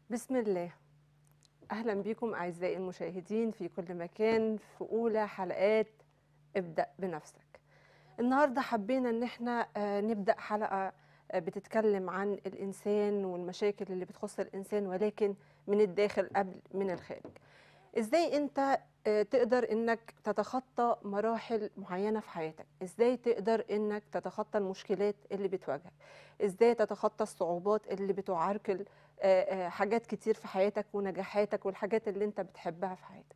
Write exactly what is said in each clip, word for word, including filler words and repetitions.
بسم الله. أهلا بكم أعزائي المشاهدين في كل مكان في أولى حلقات ابدأ بنفسك. النهاردة حبينا إن احنا آه، نبدأ حلقة آه، بتتكلم عن الإنسان والمشاكل اللي بتخص الإنسان، ولكن من الداخل قبل من الخارج. إزاي أنت آه، تقدر إنك تتخطى مراحل معينة في حياتك؟ إزاي تقدر إنك تتخطى المشكلات اللي بتواجهك؟ إزاي تتخطى الصعوبات اللي بتعرقل آه، آه، حاجات كتير في حياتك ونجاحاتك والحاجات اللي أنت بتحبها في حياتك؟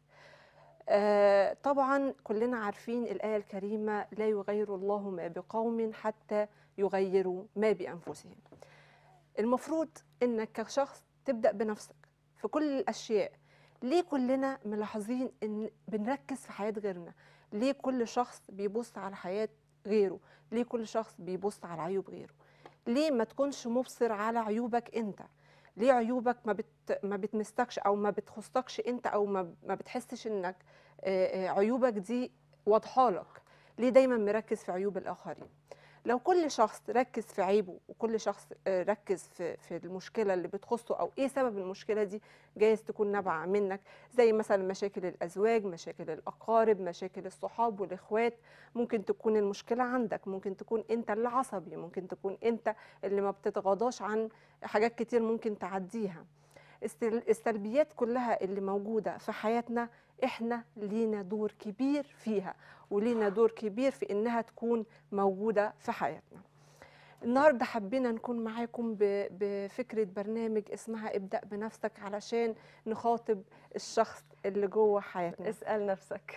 آه، طبعا كلنا عارفين الآية الكريمة: لا يغير الله ما بقوم حتى يغيروا ما بأنفسهم. المفروض إنك كشخص تبدأ بنفسك في كل الأشياء. ليه كلنا ملاحظين إن بنركز في حياة غيرنا؟ ليه كل شخص بيبص على حياة غيره؟ ليه كل شخص بيبص على عيوب غيره؟ ليه ما تكونش مبصر على عيوبك أنت؟ ليه عيوبك ما بت ما بتمسكش او ما بتخصكش انت، او ما ما بتحسش انك آه، آه، عيوبك دي واضحه لك؟ ليه دايما مركز في عيوب الاخرين؟ لو كل شخص ركز في عيبه وكل شخص آه، ركز في في المشكله اللي بتخصه او ايه سبب المشكله دي، جايز تكون نابعه منك، زي مثلا مشاكل الازواج، مشاكل الاقارب، مشاكل الصحاب والاخوات. ممكن تكون المشكله عندك، ممكن تكون انت اللي عصبي، ممكن تكون انت اللي ما بتتغاضاش عن حاجات كتير ممكن تعديها. السل- السلبيات كلها اللي موجودة في حياتنا احنا لينا دور كبير فيها، ولينا دور كبير في انها تكون موجودة في حياتنا. النهاردة حبينا نكون معاكم ب- بفكرة برنامج اسمها ابدأ بنفسك، علشان نخاطب الشخص اللي جوه حياتنا. اسأل نفسك.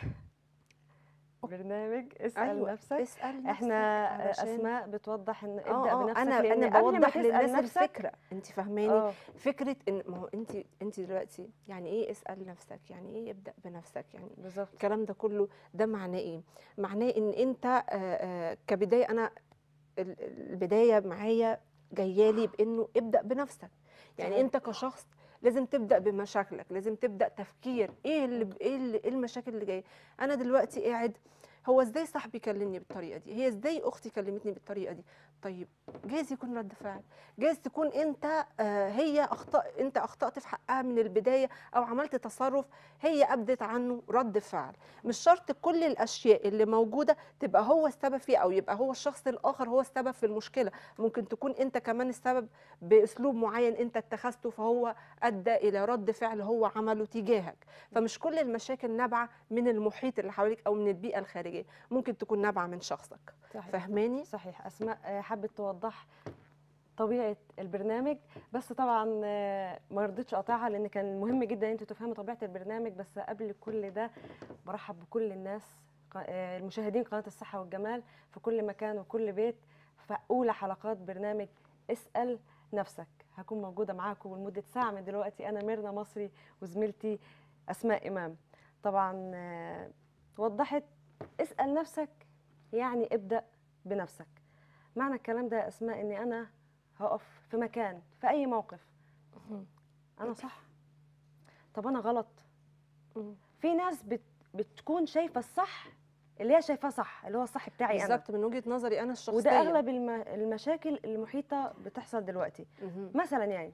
برنامج اسأل ايوه، نفسك. اسأل احنا نفسك علشان أسماء بتوضح ان اه ابدأ اه بنفسك، انا لأن انا قبل ما بوضح تسأل للناس نفسك الفكره، انت فاهماني؟ اه فكره ان ما هو انت انت دلوقتي يعني ايه اسال نفسك؟ يعني ايه ابدا بنفسك؟ يعني بالظبط. الكلام ده كله ده معناه ايه؟ معناه ان انت آه، آه، كبدايه، انا ال- البدايه معايا جايالي بانه ابدا بنفسك. يعني صحيح. انت كشخص لازم تبدا بمشاكلك، لازم تبدا تفكير ايه م. اللي ايه اللي إيه المشاكل اللي جايه. انا دلوقتي قاعد، هو ازاي صاحبي كلمني بالطريقه دي؟ هي ازاي اختي كلمتني بالطريقه دي؟ طيب، جايز يكون رد فعل، جايز تكون انت آه هي اخطا انت اخطات في حقها من البدايه، او عملت تصرف هي ابدت عنه رد فعل. مش شرط كل الاشياء اللي موجوده تبقى هو السبب فيها، او يبقى هو الشخص الاخر هو السبب في المشكله. ممكن تكون انت كمان السبب باسلوب معين انت اتخذته، فهو ادى الى رد فعل هو عمله تجاهك. فمش كل المشاكل نابعه من المحيط اللي حواليك او من البيئه الخارجيه، ممكن تكون نابعه من شخصك. صحيح. فاهماني؟ صحيح. أسماء آه، حابة توضح طبيعة البرنامج، بس طبعا آه، ما رضيتش أقطعها لأن كان مهم جدا أن أنتوا تفهموا طبيعة البرنامج. بس قبل كل ده برحب بكل الناس، ق- آه، المشاهدين قناة الصحة والجمال في كل مكان وكل بيت، في أولى حلقات برنامج اسأل نفسك. هكون موجودة معاكم لمدة ساعة من دلوقتي، أنا ميرنا مصري وزميلتي أسماء إمام. طبعا آه، وضحت اسأل نفسك يعني ابدأ بنفسك. معنى الكلام ده يا أسماء إني أنا هقف في مكان في أي موقف، مم. أنا صح؟ طب أنا غلط؟ مم. في ناس بت بتكون شايفة الصح اللي هي شايفاه صح، اللي هو الصح بتاعي أنا. بالظبط، من وجهه نظري انا وده الشخصيه. أغلب الم... المشاكل المحيطة بتحصل دلوقتي. مهم. مثلا يعني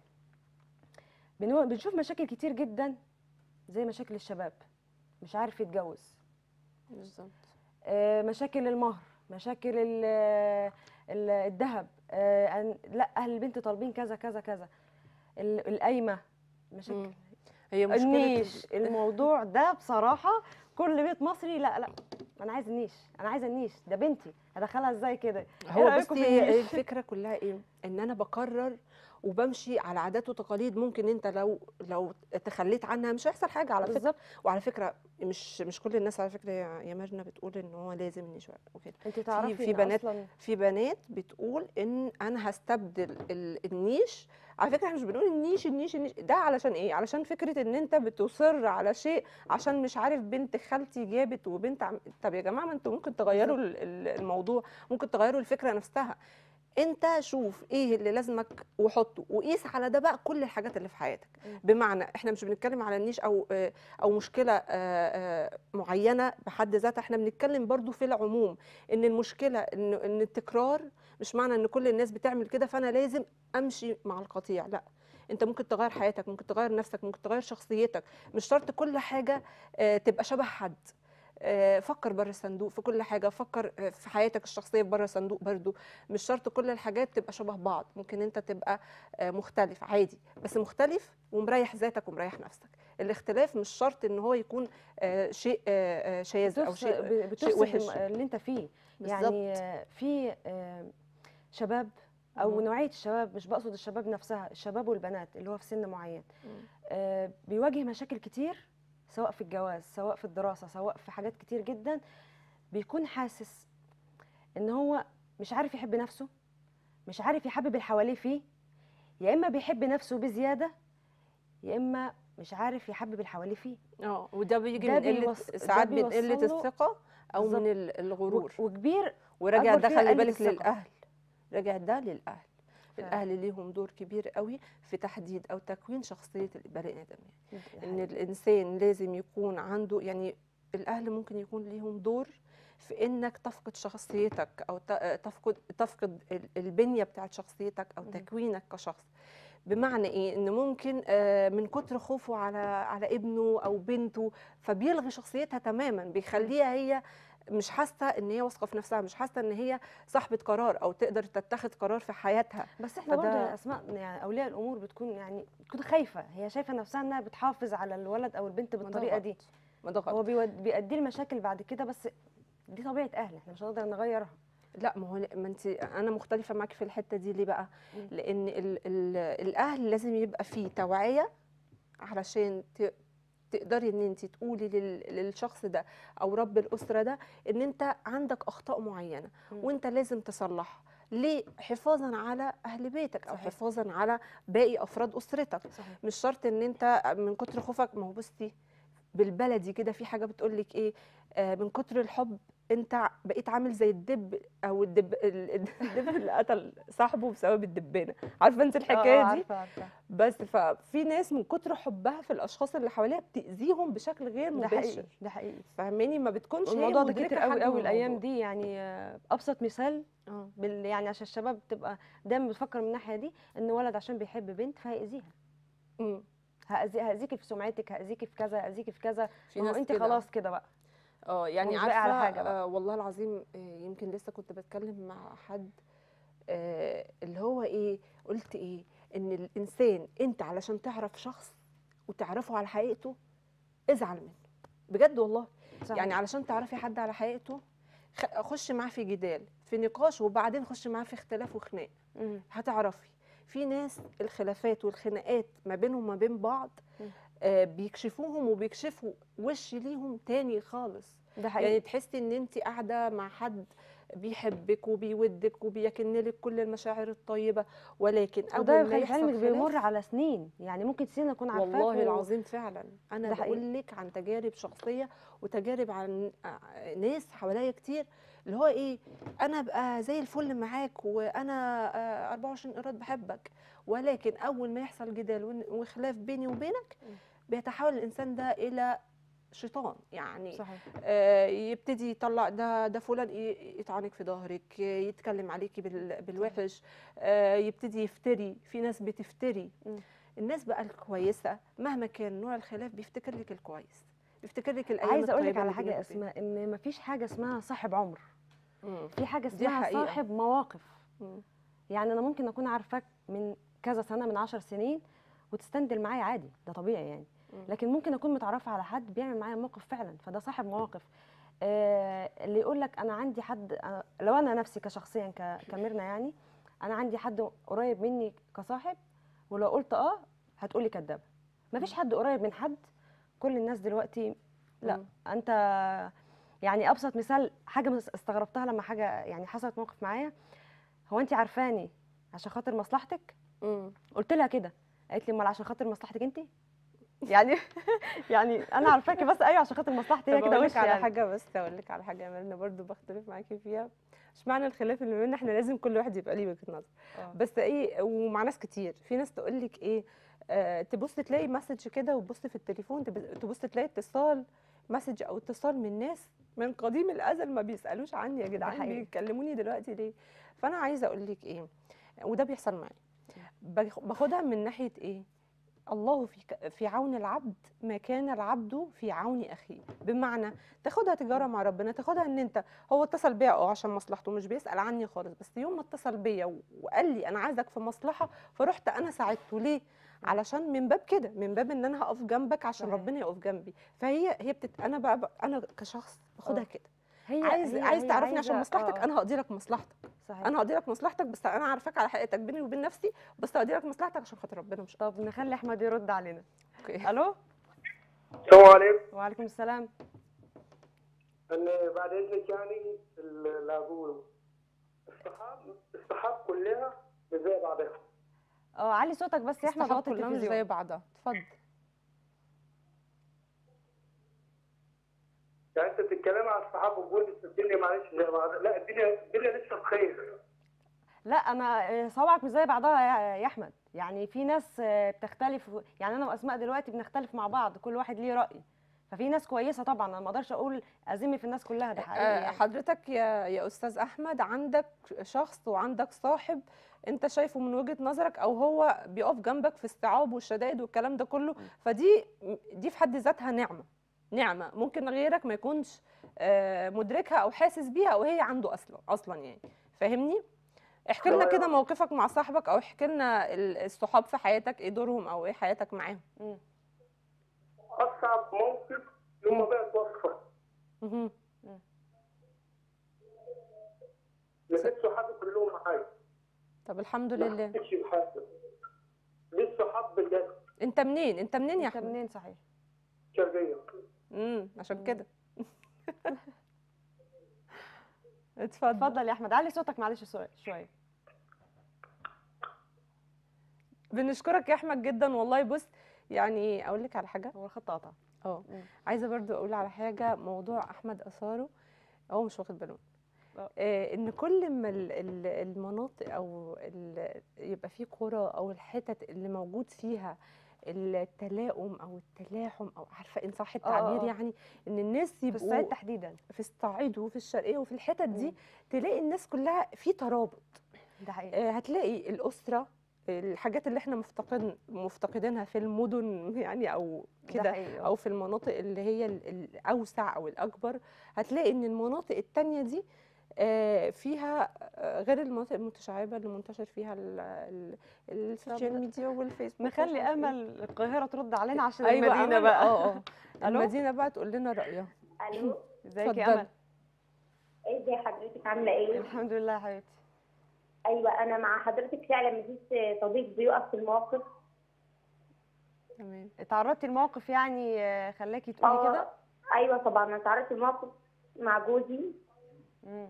بنو... بنشوف مشاكل كتير جدا، زي مشاكل الشباب مش عارف يتجوز، بالظبط. آه، مشاكل المهر، مشاكل ال- ال- الذهب، آه، أن- لا أهل البنت طالبين كذا كذا كذا، ال- القايمة، مشاكل مم. هي مشكله النيش. الموضوع ده بصراحة كل بيت مصري لا لا انا عايز النيش، انا عايزه النيش، ده بنتي هدخلها ازاي كده؟ ايه هو رايكم بصي، في هي النيش؟ هي الفكره كلها ايه؟ ان انا بقرر وبمشي على عادات وتقاليد، ممكن انت لو لو تخليت عنها مش هيحصل حاجه على فكره. بالظبط. وعلى فكره مش مش كل الناس على فكره يا يا ماجنة بتقول ان هو لازم النيش وكده. انت في تعرفي في ان بنات اصلا في بنات بتقول ان انا هستبدل ال- النيش. على فكره احنا مش بنقول النيش النيش النيش ده علشان ايه؟ علشان فكره ان انت بتصر على شيء، عشان مش عارف بنت خالتي جابت وبنت عم... طب يا جماعه، ما انتوا ممكن تغيروا بالظبط. ال- ال- الموضوع، ممكن تغيروا الفكره نفسها. انت شوف ايه اللي لازمك وحطه، وقيس على ده بقى كل الحاجات اللي في حياتك. مم. بمعنى احنا مش بنتكلم على النيش او آه، او مشكله آه، آه، معينه بحد ذاتها، احنا بنتكلم برضو في العموم. ان المشكله ان ان التكرار مش معنى ان كل الناس بتعمل كده فانا لازم امشي مع القطيع، لا. انت ممكن تغير حياتك، ممكن تغير نفسك، ممكن تغير شخصيتك. مش شرط كل حاجه آه، تبقى شبه حد. آه، فكر بره الصندوق في كل حاجه، فكر آه، في حياتك الشخصيه بره الصندوق برضو. مش شرط كل الحاجات تبقى شبه بعض، ممكن انت تبقى آه، مختلف عادي، بس مختلف ومريح ذاتك ومريح نفسك. الاختلاف مش شرط ان هو يكون آه، شيء آه، آه، شاذ او بتفس- شيء ب- شيء بتفسد الم- وحش. اللي انت فيه. يعني بالظبط. آه، في آه، شباب او مم. نوعيه الشباب، مش بقصد الشباب نفسها، الشباب والبنات اللي هو في سن معين مم. آه، بيواجه مشاكل كتير، سواء في الجواز، سواء في الدراسه، سواء في حاجات كتير جدا. بيكون حاسس ان هو مش عارف يحب نفسه، مش عارف يحبب اللي حواليه فيه. يا اما بيحب نفسه بزياده، يا اما مش عارف يحبب اللي حواليه فيه. اه، وده بيجي ده من قله، بيوص... ده ساعات من قله بيوصل له الثقه او من بالظبط. ال- الغرور. وكبير وراجع اكبر ده فيها خلي قله بالك الثقه. للاهل، راجع ده للاهل. فعلا. الاهل ليهم دور كبير قوي في تحديد او تكوين شخصيه البني ادم. دي ان حقيقة. الانسان لازم يكون عنده، يعني الاهل ممكن يكون ليهم دور في انك تفقد شخصيتك او ت- تفقد تفقد ال- البنيه بتاعت شخصيتك او مهم. تكوينك كشخص. بمعنى ايه؟ ان ممكن آه، من كتر خوفه على على ابنه او بنته فبيلغي شخصيتها تماما، بيخليها هي مش حاسه ان هي واثقه في نفسها، مش حاسه ان هي صاحبه قرار او تقدر تتخذ قرار في حياتها. بس احنا برضه فده يا اسماء، يعني اولياء الامور بتكون يعني بتكون خايفه، هي شايفه نفسها انها بتحافظ على الولد او البنت ما ده بالطريقه دي. غلط، ما ده هو غلط. بيود- بيؤدي لمشاكل بعد كده، بس دي طبيعه اهل، احنا مش هنقدر نغيرها. لا، ما هو ما انت، انا مختلفه معاكي في الحته دي. ليه بقى؟ مم. لان ال ال الاهل لازم يبقى فيه توعيه علشان ت- تقدري ان انت تقولي لل- للشخص ده او رب الاسره ده ان انت عندك اخطاء معينه مم. وانت لازم تصلحها. ليه؟ حفاظا على اهل بيتك او صحيح. حفاظا على باقي افراد اسرتك. صحيح. مش شرط ان انت من كتر خوفك، ما هو بصي بالبلدي كده في حاجه بتقول لك ايه، آه من كتر الحب انت بقيت عامل زي الدب، او الدب ال- الدب اللي قتل صاحبه بسبب الدبانه. عارفه انت اه اه الحكايه دي؟ عارفه عارفه. بس ففي ناس من كتر حبها في الاشخاص اللي حواليها بتاذيهم بشكل غير ده مباشر. حقيقي، ده حقيقي. فاهماني؟ ما بتكونش هي والموضوع ده مدركه كتير قوي حجم قوي الايام الموضوع. دي، يعني آه، ابسط مثال اه. بال يعني عشان الشباب تبقى دايما بتفكر من الناحيه دي، ان ولد عشان بيحب بنت فهيأذيها. أمم. هأذي هأذيكي في سمعتك، هأذيكي في كذا، هأذيكي في كذا. في ما هو ناس انت كده. خلاص كده بقى. اه، يعني هو مش باقي على عارفه حاجة بقى. آه والله العظيم، آه يمكن لسه كنت بتكلم مع حد، آه اللي هو ايه، قلت ايه، ان الانسان انت علشان تعرف شخص وتعرفه على حقيقته ازعل منه بجد والله. صحيح. يعني علشان تعرفي حد على حقيقته خ- خش معاه في جدال، في نقاش، وبعدين خش معاه في اختلاف وخناق، مم. هتعرفي. في ناس الخلافات والخناقات ما بينهم وما بين بعض مم. آه بيكشفوهم وبيكشفوا وش ليهم تاني خالص. ده حقيقي. يعني تحسي ان انت قاعده مع حد بيحبك وبيودك وبيكن لك كل المشاعر الطيبه، ولكن وده اول ما خلي في يحصل علمك بيمر خلاف، على سنين، يعني ممكن سنين اكون عارفاك والله و... العظيم فعلا انا ده حقيقي. بقول لك عن تجارب شخصيه وتجارب عن ع- ناس حواليا كتير، اللي هو ايه، انا ابقى زي الفل معاك وانا آه، أربعة وعشرين قيراط بحبك، ولكن اول ما يحصل جدال ون- وخلاف بيني وبينك مم. بيتحول الانسان ده الى شيطان. يعني صحيح. آه، يبتدي يطلع ده ده فلان ي- يطعنك في ظهرك، يتكلم عليكي بال- بالوحش، آه، يبتدي يفتري. في ناس بتفتري. مم. الناس بقى الكويسه مهما كان نوع الخلاف بيفتكر لك الكويس، بيفتكر لك الايام عايزه اقول لك الطيبه على اللي حاجه بينك يا وبينه. اسماء، ان مفيش حاجه اسمها صاحب عمر، مم. في حاجه دي اسمها حقيقة. صاحب مواقف. مم. يعني انا ممكن اكون عارفاك من كذا سنه، من عشر سنين، وتستندل معايا عادي، ده طبيعي يعني. مم. لكن ممكن اكون متعرفه على حد بيعمل معايا موقف فعلا، فده صاحب مواقف. آه اللي يقول لك انا عندي حد، أنا لو انا نفسي كشخصيا ك- كميرنا يعني، انا عندي حد قريب مني كصاحب، ولو قلت اه هتقولي كدابه. مفيش حد قريب من حد، كل الناس دلوقتي لا. مم. انت يعني ابسط مثال، حاجه مس- استغربتها لما حاجه يعني حصلت موقف معايا. هو انت عارفاني عشان خاطر مصلحتك؟ مم. قلت لها كده، قالت لي امال عشان خاطر مصلحتك انت؟ يعني يعني انا عارفاكي بس ايوه عشان خاطر مصلحتي هي طب كده اقول وش لك على يعني. حاجه، بس اقول لك على حاجه انا برضو بختلف معاكي فيها. مش معنى الخلاف اللي بيننا احنا لازم كل واحد يبقى ليه وجهه نظر، آه. بس ايه، ومع ناس كتير في ناس تقول لك ايه، آه تبص تلاقي مسج كده وتبص في التليفون، تب- تبص تلاقي اتصال مسج او اتصال من ناس من قديم الازل ما بيسالوش عني، يا جدعان حقيقي. بيكلموني دلوقتي ليه؟ فانا عايزه اقول لك ايه، وده بيحصل معايا. باخ- باخدها من ناحيه ايه؟ الله في ك- في عون العبد ما كان العبد في عون اخيه. بمعنى تاخدها تجاره مع ربنا، تاخدها ان انت هو اتصل بيا اه عشان مصلحته، مش بيسال عني خالص، بس يوم ما اتصل بيا و- وقال لي انا عايزك في مصلحه، فرحت انا ساعدته. ليه؟ علشان من باب كده، من باب ان انا هقف جنبك عشان صحيح. ربنا يقف جنبي. فهي هي بتت... انا بقى, بقى انا كشخص باخدها اه كده. هي عايز هي عايز هي تعرفني عشان عايزه مصلحتك، اه اه انا هقضي لك مصلحتك. صحيح. انا هقضي لك مصلحتك، بس انا عارفاك على حقيقتك بيني وبين نفسي، بس هقضي لك مصلحتك عشان خاطر ربنا مش طب نخلي احمد يرد علينا. اوكي. الو. السلام عليكم. وعليكم السلام. أنا بعد إذنك يعني اللي أقوله الصحاب الصحاب كلها زي بعضها. اه علي صوتك بس يا احمد، الصحاب وطي كلها مش زي التلفزيون. بعضها. اتفضل. يعني أنت بتتكلم عن الصحاب وقول الدنيا معلش زي بعضها، لا الدنيا الدنيا لسه بخير. لا انا آه، صوابعك مش زي بعضها يا يا احمد، يعني في ناس آه، بتختلف، يعني انا واسماء دلوقتي بنختلف مع بعض، كل واحد ليه راي. ففي ناس كويسه طبعا، انا ما اقدرش اقول ازمي في الناس كلها، ده حقيقي آه، يعني. حضرتك يا يا استاذ احمد عندك شخص وعندك صاحب انت شايفه من وجهة نظرك، او هو بيقف جنبك في الصعاب والشدائد والكلام ده كله، فدي دي في حد ذاتها نعمة. نعمة ممكن غيرك ما يكونش آه، مدركها او حاسس بيها، او هي عنده اصلا اصلا يعني. فاهمني؟ احكي لنا كده موقفك مع صاحبك، او احكي لنا ال- الصحاب في حياتك ايه دورهم، او ايه حياتك معاهم. مم. أصعب موقف يوم ما بقت وصفة. مهم. لقيت صحابي كلهم معايا. طب الحمد ما لله. حسيتش بحاجة. ليه صحاب بجد. انت منين؟ انت منين يا انت احمد؟ منين صحيح؟ شرقية. امم عشان مم. كده. اتفضل. اتفضل يا احمد، علي صوتك معلش شويه شويه. بنشكرك يا احمد جدا والله. بص يعني اقول لك على حاجه. هو الخط قطع. اه مم. عايزه برضو اقول على حاجه. موضوع احمد اثاره هو مش واخد باله. آه. آه ان كل ما ال- ال- المناطق او ال- يبقى في قرى او الحتت اللي موجود فيها التلاؤم او التلاحم، او عارفه ان صح آه، التعبير آه. يعني، ان الناس في الصعيد يبقوا تحديدا. في الصعيد وفي الشرقيه وفي الحتت دي، مم. تلاقي الناس كلها في ترابط. ده حقيقي. آه، هتلاقي الأسرة، الحاجات اللي احنا مفتقد مفتقدينها في المدن يعني، او ده كده، حقيقي آه. او في المناطق اللي هي ال- الاوسع او الاكبر. هتلاقي ان المناطق التانية دي آه، فيها آه، غير المناطق المتشعبه اللي منتشر فيها ال- ال- السوشيال ميديا والفيسبوك ومش نخلي عارف إيه. امل القاهره ترد علينا عشان ايوه المدينه أمل، بقى. اه اه ألو؟ المدينه بقى تقول لنا رايها. الو، ازيك يا اتفضلي. امل؟ ازي حضرتك عامله ايه؟ الحمد لله يا حبيبتي. ايوه انا مع حضرتك فعلا. مفيش صديق بيقف في المواقف. تمام. اتعرضتي لموقف يعني آه، خلاكي تقولي كده؟ ايوه طبعا انا اتعرضت لموقف مع جوزي. مم.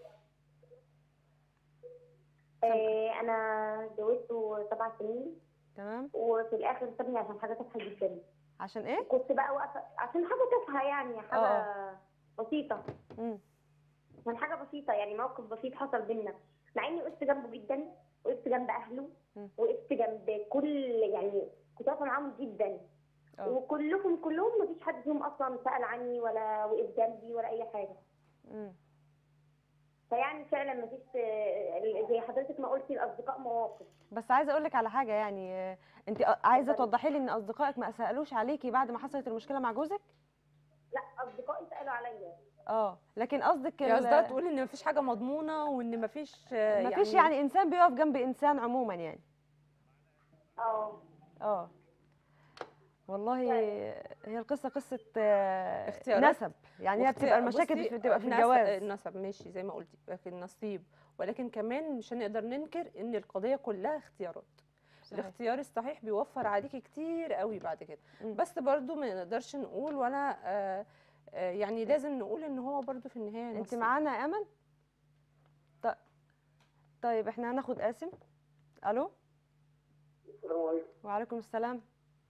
آه انا اتجوزته سبع سنين، تمام. وفي الاخر سابني عشان حاجه تافهه جدا. عشان ايه؟ كنت بقى واقفه عشان حاجه تافهه، يعني حاجه آه. بسيطه. مم. عشان حاجه بسيطه، يعني موقف بسيط حصل بينا، مع اني وقفت جنبه جدا، وقفت جنب اهله، مم. وقفت جنب كل، يعني كنت واقفه معاهم جدا. اه. وكلهم كلهم مفيش حد فيهم اصلا سأل عني ولا وقف جنبي ولا اي حاجه. مم. فيعني فعلا مفيش آه، زي حضرتك ما قلتي الاصدقاء مواقف. بس عايزه اقول لك على حاجه، يعني آه، انت عايزه توضحي لي ان اصدقائك ما سالوش عليكي بعد ما حصلت المشكله مع جوزك؟ لا اصدقائي سالوا عليا. اه لكن قصدك يا ال- قصدها تقول ان مفيش حاجه مضمونه، وان مفيش آه، ما فيش يعني انسان بيقف جنب انسان عموما يعني. اه اه والله طيب. هي القصه قصه آه، اختيارات. نسب، يعني هي واختي- بتبقى المشاكل بصي، بتبقى في نس- الجواز. النسب ماشي زي ما قلتي، لكن نصيب. ولكن كمان مش هنقدر ننكر ان القضيه كلها اختيارات. صحيح. الاختيار الصحيح بيوفر عليكي كتير قوي بعد كده. مم. بس برضو ما نقدرش نقول ولا آه آه يعني لازم نقول ان هو برضو في النهايه انت نصيب. معانا يا امل؟ ط- طيب احنا هناخد قاسم. الو. السلام عليكم. وعليكم السلام.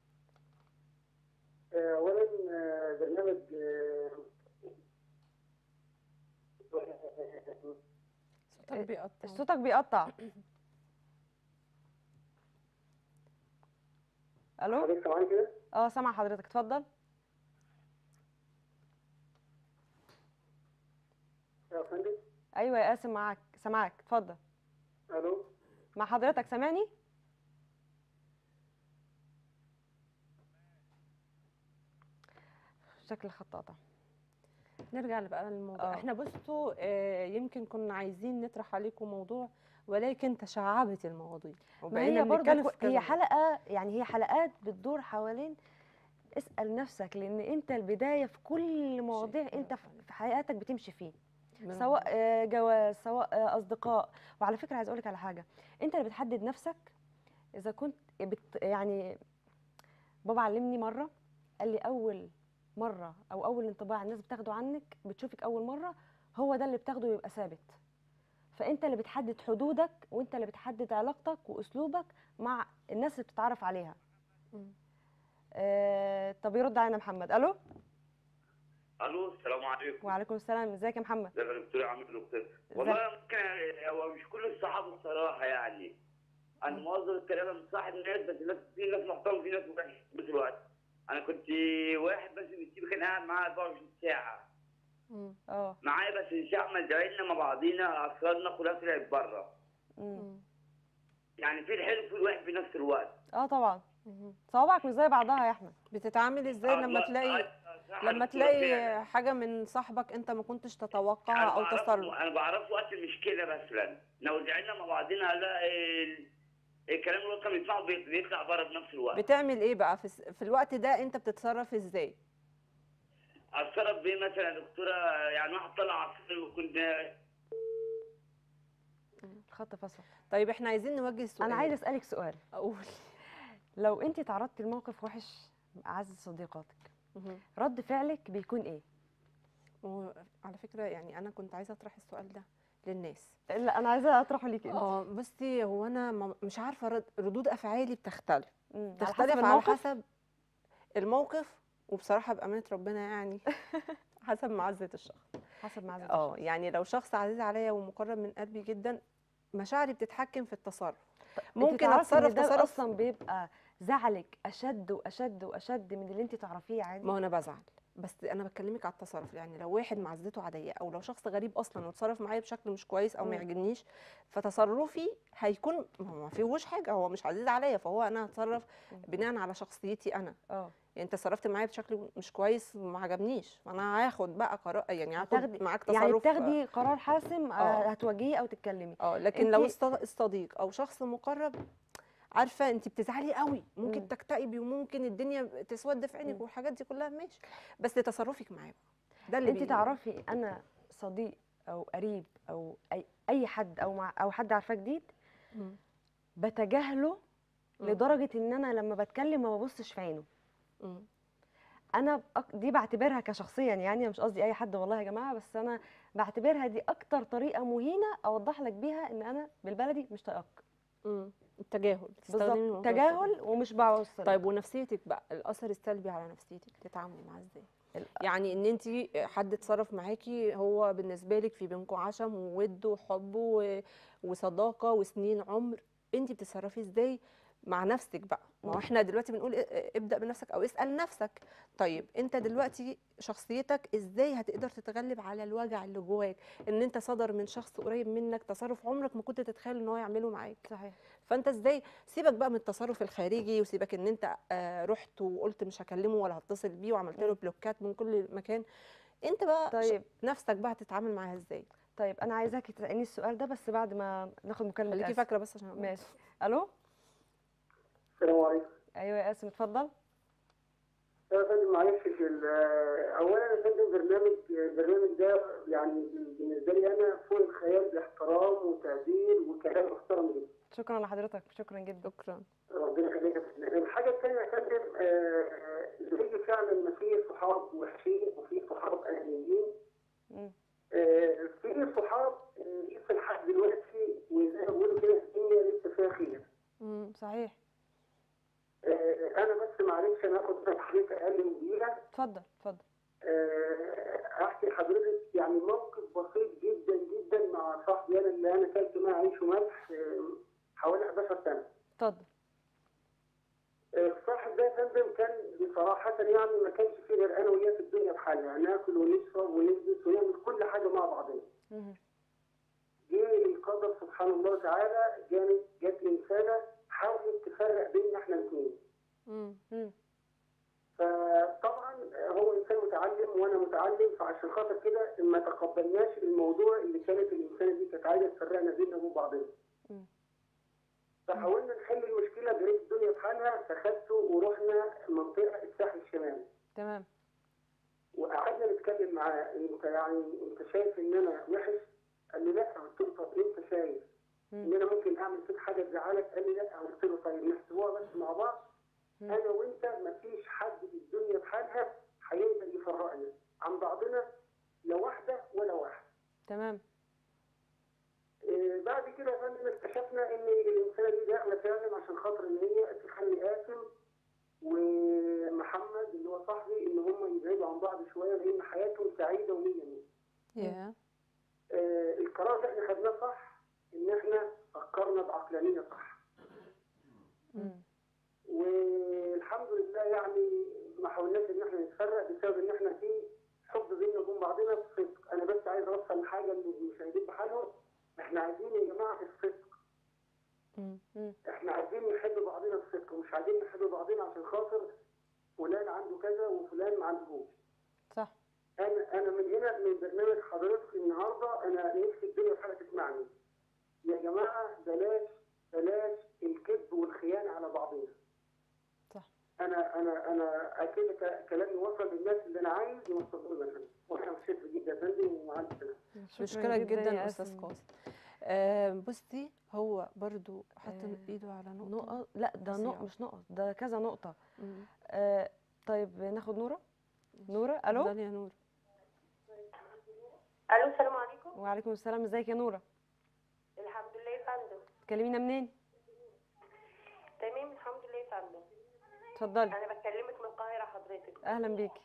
آه، اولا آه، برنامج آه، صوتك بيقطع. صوتك بيقطع. الو. حضرتك سامعني كده؟ اه سامع حضرتك، اتفضل. يا فندم. ايوه يا قاسم معاك، سامعك، اتفضل. الو. مع حضرتك، سامعني؟ شكل خط قطع. نرجع بقى للموضوع. آه. احنا بصوا آه، يمكن كنا عايزين نطرح عليكم موضوع ولكن تشعبت المواضيع ما وبقينا هي برضه بنتكلم كو- في كذا هي موضوع. حلقه، يعني هي حلقات بتدور حوالين اسال نفسك، لان انت البدايه في كل مواضيع انت في في حياتك بتمشي فيه، من- سواء آه، جواز، سواء آه، اصدقاء. وعلى فكره عايز اقول لك على حاجه، انت اللي بتحدد نفسك. اذا كنت بت يعني بابا علمني مره، قال لي اول مره او اول انطباع الناس بتاخده عنك، بتشوفك اول مره، هو ده اللي بتاخده يبقى ثابت. فانت اللي بتحدد حدودك، وانت اللي بتحدد علاقتك واسلوبك مع الناس اللي بتتعرف عليها. مم. آه طب يرد علينا محمد. الو. الو السلام عليكم. وعليكم السلام، ازيك يا محمد؟ ازيك يا دكتور عامل دكتور؟ والله ممكن هو مش كل الصحابه الصراحه يعني. انا معظم الكلام من صاحب الناس، بس الناس في ناس محترمه في ناس وحشه في نفس الوقت. انا كنت واحد بس بيسيب كان قاعد معايا أربعة وعشرين ساعه مم. اه. معايا، بس من ساعه ما زعلنا مع بعضينا اسرارنا كلها طلعت بره. مم. مم. يعني في الحلو وفي الوحش في نفس الوقت. اه طبعا. مم. صوابعك مش زي بعضها يا احمد. بتتعامل ازاي لما الله- تلاقي آه، صح لما دكتور تلاقي فعلا. حاجه من صاحبك انت ما كنتش تتوقعها انا او بعرفه تصرف؟ انا بعرفه وقت المشكله مثلا لو زعلنا مع بعضينا لا ال- الكلام اللي هو كان بيسمعه بي- بيطلع بره بنفس الوقت. بتعمل ايه بقى في, الس- في الوقت ده؟ انت بتتصرف ازاي؟ اتصرف بيه مثلا يا دكتوره؟ يعني واحد طلع عصير وكنت الخط فصل. طيب احنا عايزين نوجه سؤال. انا عايزه اسالك سؤال. اقول. لو انت تعرضتي لموقف وحش مع اعز صديقاتك، مهم. رد فعلك بيكون ايه؟ وعلى فكره يعني انا كنت عايزه اطرح السؤال ده للناس. لا انا عايزه اطرحه ليكي انت. اه بصي، هو انا ما- مش عارفه رد ردود افعالي بتختلف مم. على تختلف حسب على الموقف؟ حسب الموقف، وبصراحه بامانه ربنا يعني حسب معزه الشخص. حسب معزه اه الشخص. يعني لو شخص عزيز عليا ومقرب من قلبي جدا، مشاعري بتتحكم في التصرف. انت ممكن تعرفي ان اتصرف ده تصرف. اصلا بيبقى زعلك اشد واشد واشد من اللي انت تعرفيه عادي. ما هو انا بزعل، بس انا بكلمك على التصرف. يعني لو واحد معزته عاديه، او لو شخص غريب اصلا وتصرف معايا بشكل مش كويس او ما مم. يعجبنيش، فتصرفي هيكون ما هو ما فيهوش حاجه، هو مش عزيز عليا، فهو انا هتصرف مم. بناء على شخصيتي انا. اه. يعني انت تصرفت معايا بشكل مش كويس وما عجبنيش، فانا هاخد بقى قرار، يعني هاخد هتاخدي- معاك تصرف. يعني بتاخدي قرار حاسم، آه، آه. هتواجهيه او تتكلمي. اه لكن لو انتي- است- صديق او شخص مقرب، عارفه انت بتزعلي قوي، ممكن مم. تكتئبي وممكن الدنيا تسود في عينك مم. والحاجات دي كلها ماشي، بس تصرفك معاه ده اللي انت بي- تعرفي انا صديق او قريب او اي اي حد او مع او حد عارفاه جديد مم. بتجاهله مم. لدرجه ان انا لما بتكلم ما ببصش في عينه. مم. انا بأك... دي بعتبرها كشخصيا، يعني مش قصدي اي حد والله يا جماعه، بس انا بعتبرها دي اكتر طريقه مهينه اوضح لك بيها ان انا بالبلدي مش طايقاك. مم. التجاهل، تستخدمي بالظبط، موضوع تجاهل ومش بوصل. طيب ونفسيتك بقى، الاثر السلبي على نفسيتك تتعاملي معاه ازاي؟ ال- يعني ان انت حد اتصرف معاكي، هو بالنسبه لك في بينكم عشم وود وحب و- وصداقه وسنين عمر، انت بتتصرفي ازاي مع نفسك بقى؟ ما هو مم. احنا دلوقتي بنقول ا- ابدا بنفسك او اسال نفسك. طيب انت دلوقتي شخصيتك ازاي هتقدر تتغلب على الوجع اللي جواك، ان انت صدر من شخص قريب منك تصرف عمرك ما كنت تتخيل ان هو يعمله معاك؟ صحيح. فانت ازاي، سيبك بقى من التصرف الخارجي، وسيبك ان انت آه رحت وقلت مش هكلمه ولا هتصل بيه وعملت له مم. بلوكات من كل مكان، انت بقى طيب. ش- نفسك بقى هتتعامل معاها ازاي؟ طيب انا عايزاكي تسالني السؤال ده بس بعد ما ناخد مكالمه خليكي قاسم. فاكره بس عشان ماشي. الو. السلام عليكم. ايوه يا قاسم اتفضل. يا فندم معلش في ال- اولا يا فندم برنامج البرنامج ده يعني بالنسبه لي انا فوق الخيال باحترام وتقدير وكلام محترم جدا. شكرا لحضرتك، شكرا جدا. شكرا. ربنا يخليك يا فندم. الحاجه الثانيه يا فندم آه، زي فعلا ما في صحاب وحشين وفي صحاب انانيين. مم. آه، في صحاب آه، لسه لحد دلوقتي وزي ما بيقولوا كده الدنيا لسه فيها خير. مم. صحيح. آه، انا بس معلش انا هاخد من حضرتك اقل من دقيقه. اتفضل اتفضل. آه، احكي لحضرتك يعني موقف بسيط جدا جدا مع صاحبي انا اللي انا كلت معاه عيش وملح آه، حوالي حداشر سنه. اتفضل. آه، الصاحب ده يا فندم كان بصراحه يعني ما كانش فيه غير انا وياه في الدنيا بحالها، ناكل ونشرب ونلبس ونعمل كل حاجه مع بعضنا. مم. جه القدر سبحان الله وتعالى، جانت جت انسانه حاولت تفرق بيننا احنا الاثنين. مم. مم. فطبعا هو انسان متعلم تقبلناش الموضوع اللي كانت الانسانه دي كانت عايزه تفرقنا بيننا وبين بعضنا. مم. فحاولنا نحل المشكله بريت الدنيا بحالها، فخدته ورحنا منطقه الساحل الشمالي. تمام. وقعدنا نتكلم معاه، انت يعني انت شايف ان انا وحش؟ قال لي لا. قلت له طب انت شايف ان مم. انا ممكن اعمل فيك حاجه تزعلك؟ قال لي لا. قلت له طيب نحسبوها بس مع بعض، مم. انا وانت مفيش حد في الدنيا بحالها هيقدر يفرقنا عن بعضنا، لا واحده ولا واحد. تمام. إيه بعد كده يا فندم اكتشفنا ان الانسانه دي داخله فعلا عشان خاطر ان هي تخلي قاسم ومحمد اللي هو صاحبي ان هم يبعدوا عن بعض شويه، لان حياتهم سعيده ومية مية. يا آه القرار اللي احنا خدناه صح، ان احنا فكرنا بعقلانيه صح. مم. والحمد لله يعني ما حاولناش ان احنا نتفرق بسبب ان احنا في حب بيننا وبين بعضنا بصدق. انا بس عايز اوصل حاجه للمشاهدين بحالهم، احنا عايزين يا جماعه الصدق. مم. مم. احنا عايزين نحب بعضنا بصدق، ومش عايزين نحب بعضنا عشان خاطر فلان عنده كذا وفلان ما عندهوش. صح. انا انا من هنا من برنامج حضرتك النهارده انا نفسي الدنيا بحالها تسمعني. يا جماعه بلاش بلاش الكذب والخيانه على بعضنا. صح. انا انا انا اكيد ك- كلامي وصل للناس اللي انا عايز يوصله لهم يا فندم، وانا متشكر جدا يا فندم ومع السلامه. شكراً بشكرك جدا يا استاذ قاسم. قاسم. آه بصي هو برضو حط آه، ايده على نقطه. نقط، لا ده فظيعة. نقط مش نقط، ده كذا نقطة. مم. آه طيب ناخد نورة. نورة، الو. اتفضلي يا نور. الو السلام عليكم. وعليكم السلام، ازيك يا نورة؟ الحمد لله يا فندم. تكلمينا منين؟ تمام الحمد لله يا فندم. اتفضلي. انا بكلمك من القاهره حضرتك. اهلا بيكي.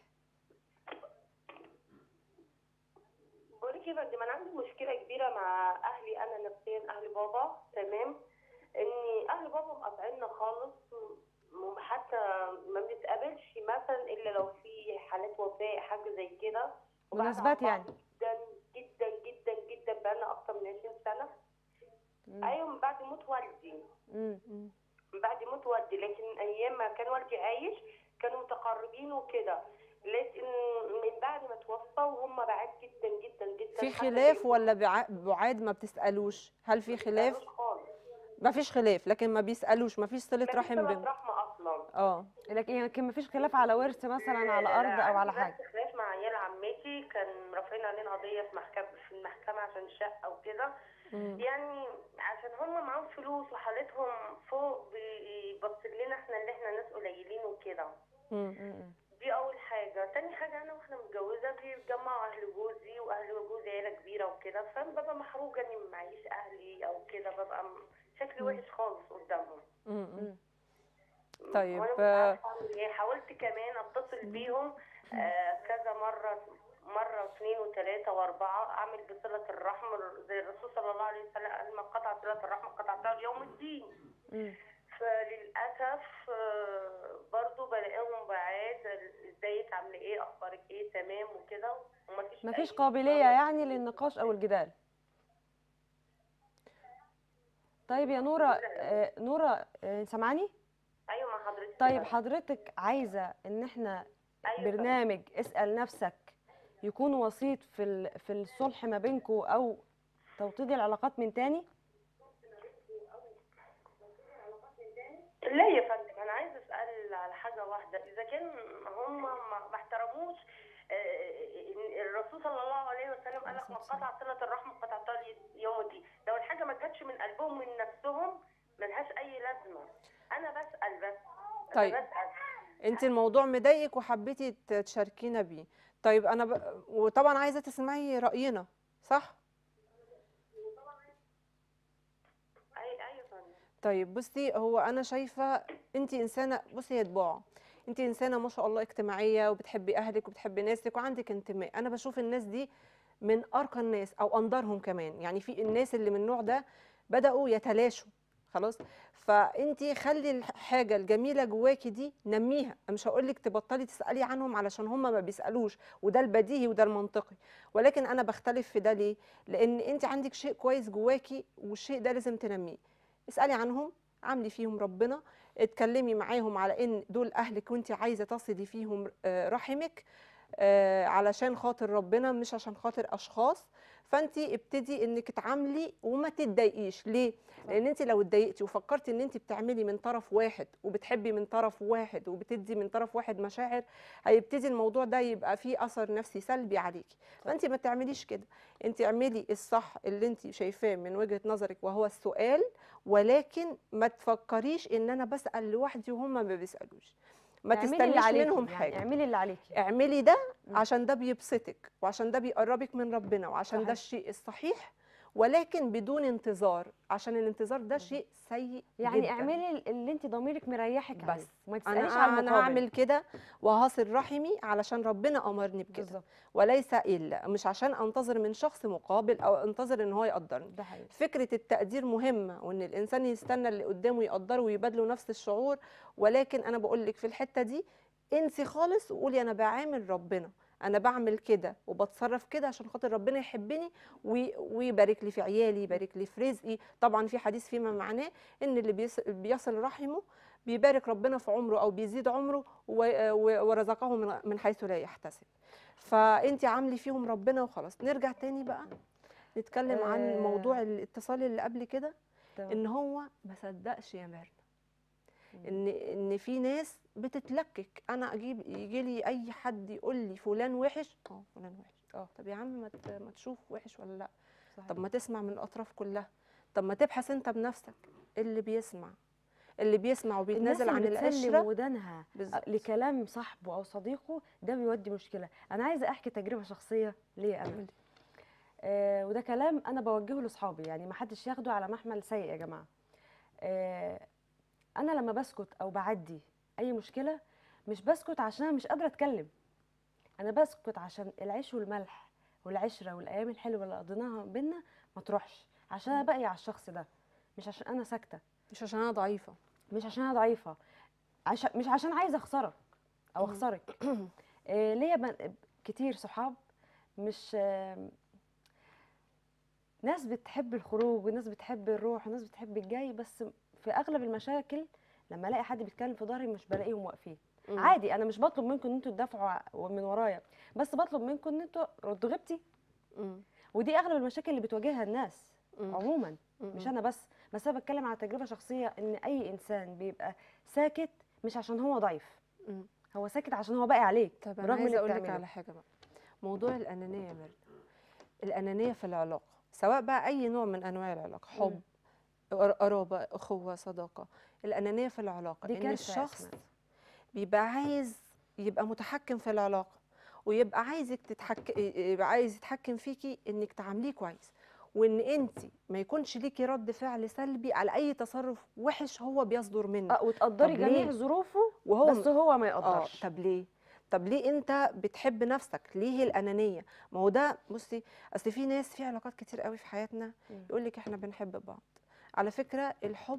بقول لك يا فندم انا عندي مشكله كبيره مع اهلي انا نفسيا، اهل بابا. تمام. ان اهل بابا مقاطعيننا خالص، م- حتى ما بنتقابلش مثلا الا لو في حالات وفاه حاجه زي كده. وبعد عن مناسبات بعض يعني. جدا جدا جدا جدا، بقالنا اكتر من عشرين سنه. مم. ايوه من بعد موت والدي. مم. من بعد موت والدي، لكن ايام ما كان والدي عايش كانوا متقربين وكده، لكن من بعد ما توفى وهم بعاد جدا جدا جدا. في حتى خلاف بيقولوا ولا بع- بعاد ما بتسالوش؟ هل في ما خلاف؟ بيسألوش خالص. ما فيش خلاف لكن ما بيسالوش، ما فيش صله مفيش رحم صلة بينهم. رحمة أصلا. اه لكن لكن مفيش خلاف على ورث مثلا، على ارض او على حاجة؟ عندي بس خلاف مع عيال عمتي، كان رافعين علينا قضية في محكمة في المحكمة عشان شقة وكده. مم. يعني عشان هم معاهم فلوس وحالتهم فوق، بيبص لنا احنا اللي احنا ناس قليلين وكده. مم. مم. دي اول حاجه. تاني حاجه انا واحنا متجوزه بيتجمعوا اهل جوزي واهل جوزي عيله كبيره وكده، فانا ببقى محروجه اني معيش اهلي او كده، ببقى م- شكلي وحش خالص قدامهم. مم. مم. طيب، وانا مش عارفه اعمل ايه. حاولت كمان اتصل بيهم آه كذا مره، مره واثنين وثلاثه واربعه، اعمل بصله الرحم زي الرسول صلى الله عليه وسلم قال: من قطع صله الرحم قطعتها ليوم الدين. مم. فللاسف آه، برضو بلاقيهم بعاد. ازيك عامله ايه، اخبارك ايه، تمام وكده، ومفيش مفيش أي قابلية مستوى. يعني للنقاش او الجدال. طيب يا نورة، آه، نورة آه، سامعاني؟ ايوه مع حضرتك. طيب حضرتك عايزة ان احنا أيوة برنامج اسأل نفسك يكون وسيط في ال- في الصلح ما بينكم او توطيد العلاقات من تاني؟ لا يا فندم، انا عايزه اسال على حاجه واحده. اذا كان هم ما ما احترموش آه، الرسول صلى الله عليه وسلم قال لك: من قطع صله الرحم قطعتها يوم الدين. لو الحاجه ما جاتش من قلبهم من نفسهم ملهاش اي لازمه. انا بسال بس. أنا طيب. بسال. انت الموضوع مضايقك وحبيتي ت- تشاركينا بيه. طيب انا ب... وطبعا عايزه تسمعي راينا، صح؟ اي ايوه يا فندم. طيب بصي، هو انا شايفه انت انسانه، بصي يا طباع، انت انسانه ما شاء الله اجتماعيه وبتحبي اهلك وبتحبي ناسك وعندك انتماء. انا بشوف الناس دي من ارقى الناس او انظرهم كمان، يعني في الناس اللي من النوع ده بداوا يتلاشوا خلاص. فانت خلي الحاجه الجميله جواكي دي نميها. أنا مش هقول لك تبطلي تسالي عنهم علشان هم ما بيسالوش، وده البديهي وده المنطقي، ولكن انا بختلف في ده ليه؟ لان انت عندك شيء كويس جواكي والشيء ده لازم تنميه. اسالي عنهم، عاملي فيهم ربنا، اتكلمي معاهم على ان دول اهلك وانت عايزه تصلي فيهم آه، رحمك. آه علشان خاطر ربنا مش عشان خاطر اشخاص. فانت ابتدي انك تعاملي وما تتضايقيش. ليه؟ لان انت لو اتضايقتي وفكرتي ان انت بتعملي من طرف واحد وبتحبي من طرف واحد وبتدي من طرف واحد مشاعر، هيبتدي الموضوع ده يبقى فيه اثر نفسي سلبي عليكي. فانت ما تعمليش كده، انت اعملي الصح اللي انت شايفاه من وجهة نظرك وهو السؤال، ولكن ما تفكريش ان انا بسأل لوحدي وهم ما بيسألوش. ما اعملي اللي تستنيش عليكي، منهم يعني حاجة. اعملي اللي عليكي. اعملي ده مم. عشان ده بيبسطك وعشان ده بيقربك من ربنا وعشان ده صحيح. الشيء الصحيح، ولكن بدون انتظار، عشان الانتظار ده بالظبط. شيء سيء يعني جدا. اعملي اللي انت ضميرك مريحك عليه، بس وما انا تساليش على انا المقابل. هعمل كده وهصل رحمي علشان ربنا امرني بكده، بالظبط. وليس الا، مش عشان انتظر من شخص مقابل او انتظر ان هو يقدرني. ده حقيقي. فكره التقدير مهمه، وان الانسان يستنى اللي قدامه يقدره ويبادله نفس الشعور، ولكن انا بقول لك في الحته دي انسي خالص وقولي انا بعامل ربنا، انا بعمل كده وبتصرف كده عشان خاطر ربنا يحبني وي- ويبارك لي في عيالي، يبارك لي في رزقي. طبعا في حديث فيما معناه ان اللي بيص- بيصل رحمه بيبارك ربنا في عمره او بيزيد عمره و- و- ورزقه من من حيث لا يحتسب. فانت عاملي فيهم ربنا وخلاص. نرجع تاني بقى نتكلم عن آه، موضوع الاتصال اللي قبل كده، تمام. ان هو ما صدقش يا ميرنا مم. ان ان في ناس بتتلكك. انا اجيب يجي لي اي حد يقول لي فلان وحش، اه فلان وحش، اه طب يا عم ما ت- ما تشوف وحش ولا لا، صحيح. طب ما تسمع من الاطراف كلها، طب ما تبحث انت بنفسك. اللي بيسمع اللي بيسمع الناس وبيتنازل عن اللي بتسلم القشره ودانها بالظبط. لكلام صاحبه او صديقه ده بيودي مشكله. انا عايزه احكي تجربه شخصيه ليا انا، آه وده كلام انا بوجهه لاصحابي، يعني ما حدش ياخده على محمل سيء يا جماعه. آه انا لما بسكت او بعدي اي مشكله، مش بسكت عشان أنا مش قادره اتكلم، انا بسكت عشان العيش والملح والعشره والايام الحلوه اللي قضيناها بينا ما تروحش، عشان انا باقي على الشخص ده، مش عشان انا ساكته، مش عشان انا ضعيفه. مش عشان انا ضعيفه، عشان مش عشان عايزه اخسرك او مم. اخسرك. آه ليا بن- كتير صحاب مش آه ناس بتحب الخروج وناس بتحب الروح وناس بتحب الجاي، بس في اغلب المشاكل لما الاقي حد بيتكلم في ظهري مش بلاقيهم واقفين. مم. عادي، انا مش بطلب منكم ان انتوا تدافعوا ع- من ورايا، بس بطلب منكم ان انتوا ردوا غيبتي. مم. ودي اغلب المشاكل اللي بتواجهها الناس مم. عموما، مم. مش انا بس. بس انا بتكلم على تجربه شخصيه، ان اي انسان بيبقى ساكت مش عشان هو ضعيف، مم. هو ساكت عشان هو باقي عليك طب انا برغم عايزه اللي اقول لك بتعمله. على حاجه بقى، موضوع الانانيه يا ميرنا. الانانيه في العلاقه، سواء بقى اي نوع من انواع العلاقه، حب، قر- قرابه، اخوه، صداقه. الانانيه في العلاقه دي ان كارثه يا الشخص اسماء. بيبقى عايز يبقى متحكم في العلاقه، ويبقى عايزك تتحك... يبقى عايز يتحكم فيكي انك تعامليه كويس، وان انت ما يكونش ليكي رد فعل سلبي على اي تصرف وحش هو بيصدر منك. اه وتقدري طب جميع ليه؟ ظروفه وهو بس هو ما اه يقدرش. طب ليه؟ طب ليه انت بتحب نفسك؟ ليه الانانيه؟ ما هو ده، بصي، اصل في ناس في علاقات كتير قوي في حياتنا مم. يقول لك احنا بنحب بعض. على فكره الحب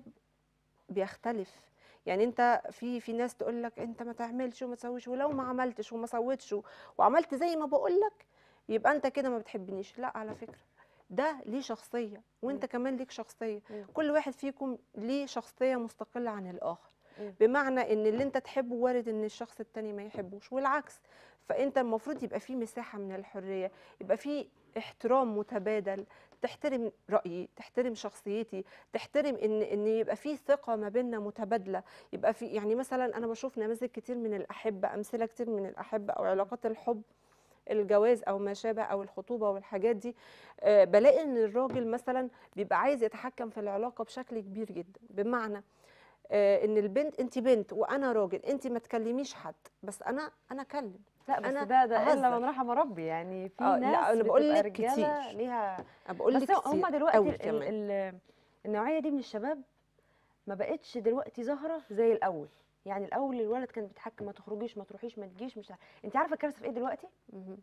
بيختلف. يعني انت في في ناس تقول لك انت ما تعملش وما تسويش، ولو ما عملتش وما سويتش وعملت زي ما بقول لك يبقى انت كده ما بتحبنيش. لا، على فكره ده ليه شخصيه وانت مم. كمان ليك شخصيه. مم. كل واحد فيكم ليه شخصيه مستقله عن الاخر، مم. بمعنى ان اللي انت تحبه وارد ان الشخص التاني ما يحبوش والعكس. فانت المفروض يبقى في مساحه من الحريه، يبقى في احترام متبادل، تحترم رايي، تحترم شخصيتي، تحترم ان ان يبقى في ثقه ما بيننا متبادله. يبقى في، يعني مثلا انا بشوف نماذج كتير من الاحبه، امثله كتير من الاحبه او علاقات الحب، الجواز او ما شابه او الخطوبه والحاجات دي. آه بلاقي ان الراجل مثلا بيبقى عايز يتحكم في العلاقه بشكل كبير جدا، بمعنى آه ان البنت، انت بنت وانا راجل، انت ما تكلميش حد بس انا انا اكلم. لا بس أنا ده ده الا من أهزر. رحم ربي، يعني في اه لا ناس انا بقول بتبقى لك رجاله كتير، ليها. انا بقول بس لك هم كتير دلوقتي قوي ال كمان. ال النوعيه دي من الشباب ما بقتش دلوقتي ظاهره زي الاول. يعني الاول الولد كان بيتحكم، ما تخرجيش، ما تروحيش، ما تجيش، مش عارف. انت عارفه الكارثه في ايه دلوقتي؟ مهم.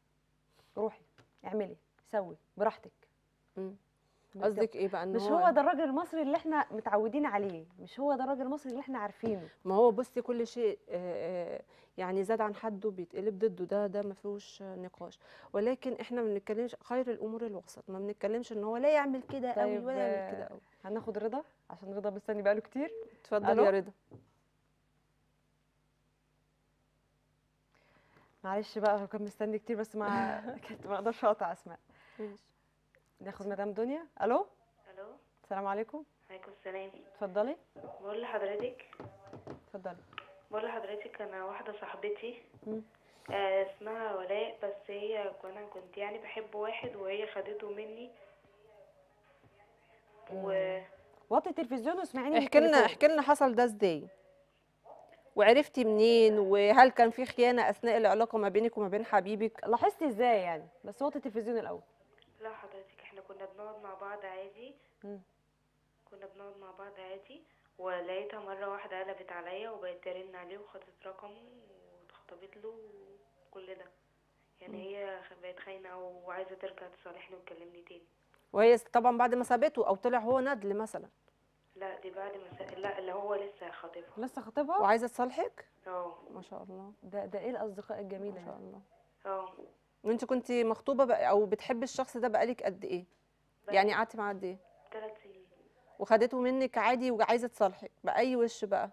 روحي اعملي سوي براحتك. مم. قصدك ايه بقى؟ ان مش هو هو ده الراجل المصري اللي احنا متعودين عليه، مش هو ده الراجل المصري اللي احنا عارفينه. ما هو بصي كل شيء آه، آه، يعني زاد عن حده بيتقلب ضده، ده ده ما فيهوش آه، نقاش. ولكن احنا ما بنتكلمش خير الامور الوسط، ما بنتكلمش ان هو لا يعمل كده قوي طيب ولا يعمل كده آه، قوي. هناخد رضا عشان رضا مستني بقاله كتير. اتفضلي ألو؟ يا رضا. معلش بقى هو كان مستني كتير بس ما كنت ما اقدرش اقطع اسماء. ماشي. ناخد مدام دنيا. الو الو، السلام عليكم. عليكم السلام. اتفضلي بقول لحضرتك اتفضلي. بقول لحضرتك انا واحده صاحبتي مم. آه اسمها ولاء، بس هي انا كنت يعني بحب واحد وهي خدته مني و وطي التلفزيون واسمعيني من احكي لنا التليفون. احكي لنا حصل ده ازاي؟ وعرفتي منين؟ وهل كان في خيانة أثناء العلاقة ما بينك وما بين حبيبك؟ لاحظتي ازاي يعني؟ بس وطي التلفزيون الاول. لا حضرتك، احنا كنا بنقعد مع بعض عادي. مم. كنا بنقعد مع بعض عادي، ولقيتها مره واحده قلبت عليا وبقت ترن عليه وخدت رقمه واتخطبت له وكل ده. يعني هي بقت خاينه وعايزه ترجع تصالحني وتكلمني تاني. وهي طبعا بعد ما سابته أو طلع هو ندل مثلا لا دي بعد ما س... لا اللي هو لسه خاطبها. لسه خاطبها؟ وعايزة تصالحك؟ اه ما شاء الله ده ده ايه الاصدقاء الجميله ما شاء دي؟ الله. اه. وانت كنت مخطوبة بقى أو بتحبي الشخص ده بقالك قد إيه؟ يعني قعدتي معاه قد إيه؟ ثلاث سنين. وخدته منك عادي وعايزة تصالحك بأي وش بقى؟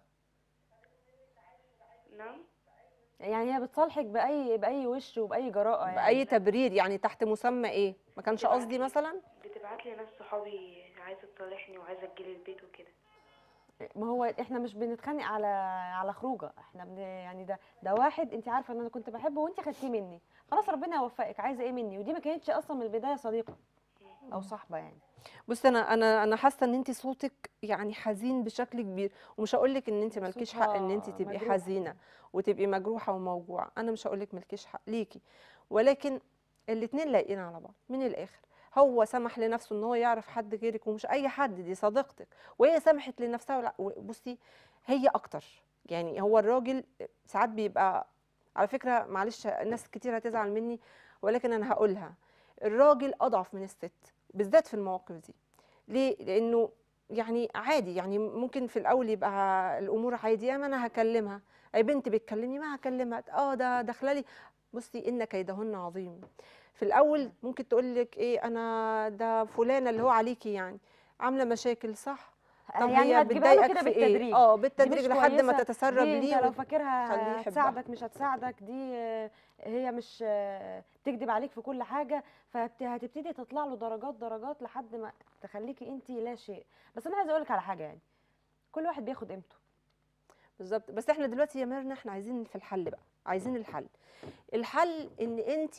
نعم. يعني هي بتصالحك باي باي وش وباي جراءه يعني؟ بأي تبرير؟ يعني تحت مسمى إيه؟ ما كانش بتبعت قصدي لي- مثلا؟ بتبعت لي ناس صحابي عايزه تصالحني وعايزه تجيلي البيت وكده. ما هو احنا مش بنتخانق على على خروجه، احنا بن يعني ده ده واحد انت عارفه ان انا كنت بحبه وانت خدتيه مني، خلاص ربنا يوفقك، عايزه ايه مني؟ ودي ما كانتش اصلا من البدايه صديقه او صاحبه يعني. بصي انا انا انا حاسه ان انت صوتك يعني حزين بشكل كبير، ومش هقول لك ان انت مالكيش حق ان انت صوتها تبقي مجروح. حزينه وتبقي مجروحه وموجوعه، انا مش هقول لك مالكيش حق ليكي، ولكن الاتنين لايقين على بعض من الاخر. هو سمح لنفسه ان هو يعرف حد غيرك ومش اي حد، دي صديقتك، وهي سمحت لنفسها ولا- بصي هي اكتر. يعني هو الراجل ساعات بيبقى، على فكره معلش الناس كتير هتزعل مني ولكن انا هقولها، الراجل اضعف من الست بالذات في المواقف دي. ليه؟ لانه يعني عادي، يعني ممكن في الاول يبقى الامور عادي، يا ما انا هكلمها، اي بنت بتكلمني ما هكلمها، اه ده داخله لي. بصي ان كيدهن عظيم. في الاول ممكن تقول لك ايه، انا ده فلانه اللي هو عليكي يعني عامله مشاكل، صح؟ طب يعني هي هتجيبها له بتضايقك كده في بالتدريج. ايه؟ اه دي بالتدريج مش لحد ما كويسة، تتسرب دي انت ليه لو وتخليه فاكرها يحبها. هتساعدك مش هتساعدك، دي آه، هي مش آه، بتكذب عليك في كل حاجه، فهتبتدي تطلع له درجات درجات لحد ما تخليكي انت لا شيء. بس انا عايزه اقول لك على حاجه، يعني كل واحد بياخد قيمته. بالظبط. بس احنا دلوقتي يا ميرنا احنا عايزين في الحل بقى، عايزين الحل. الحل ان انت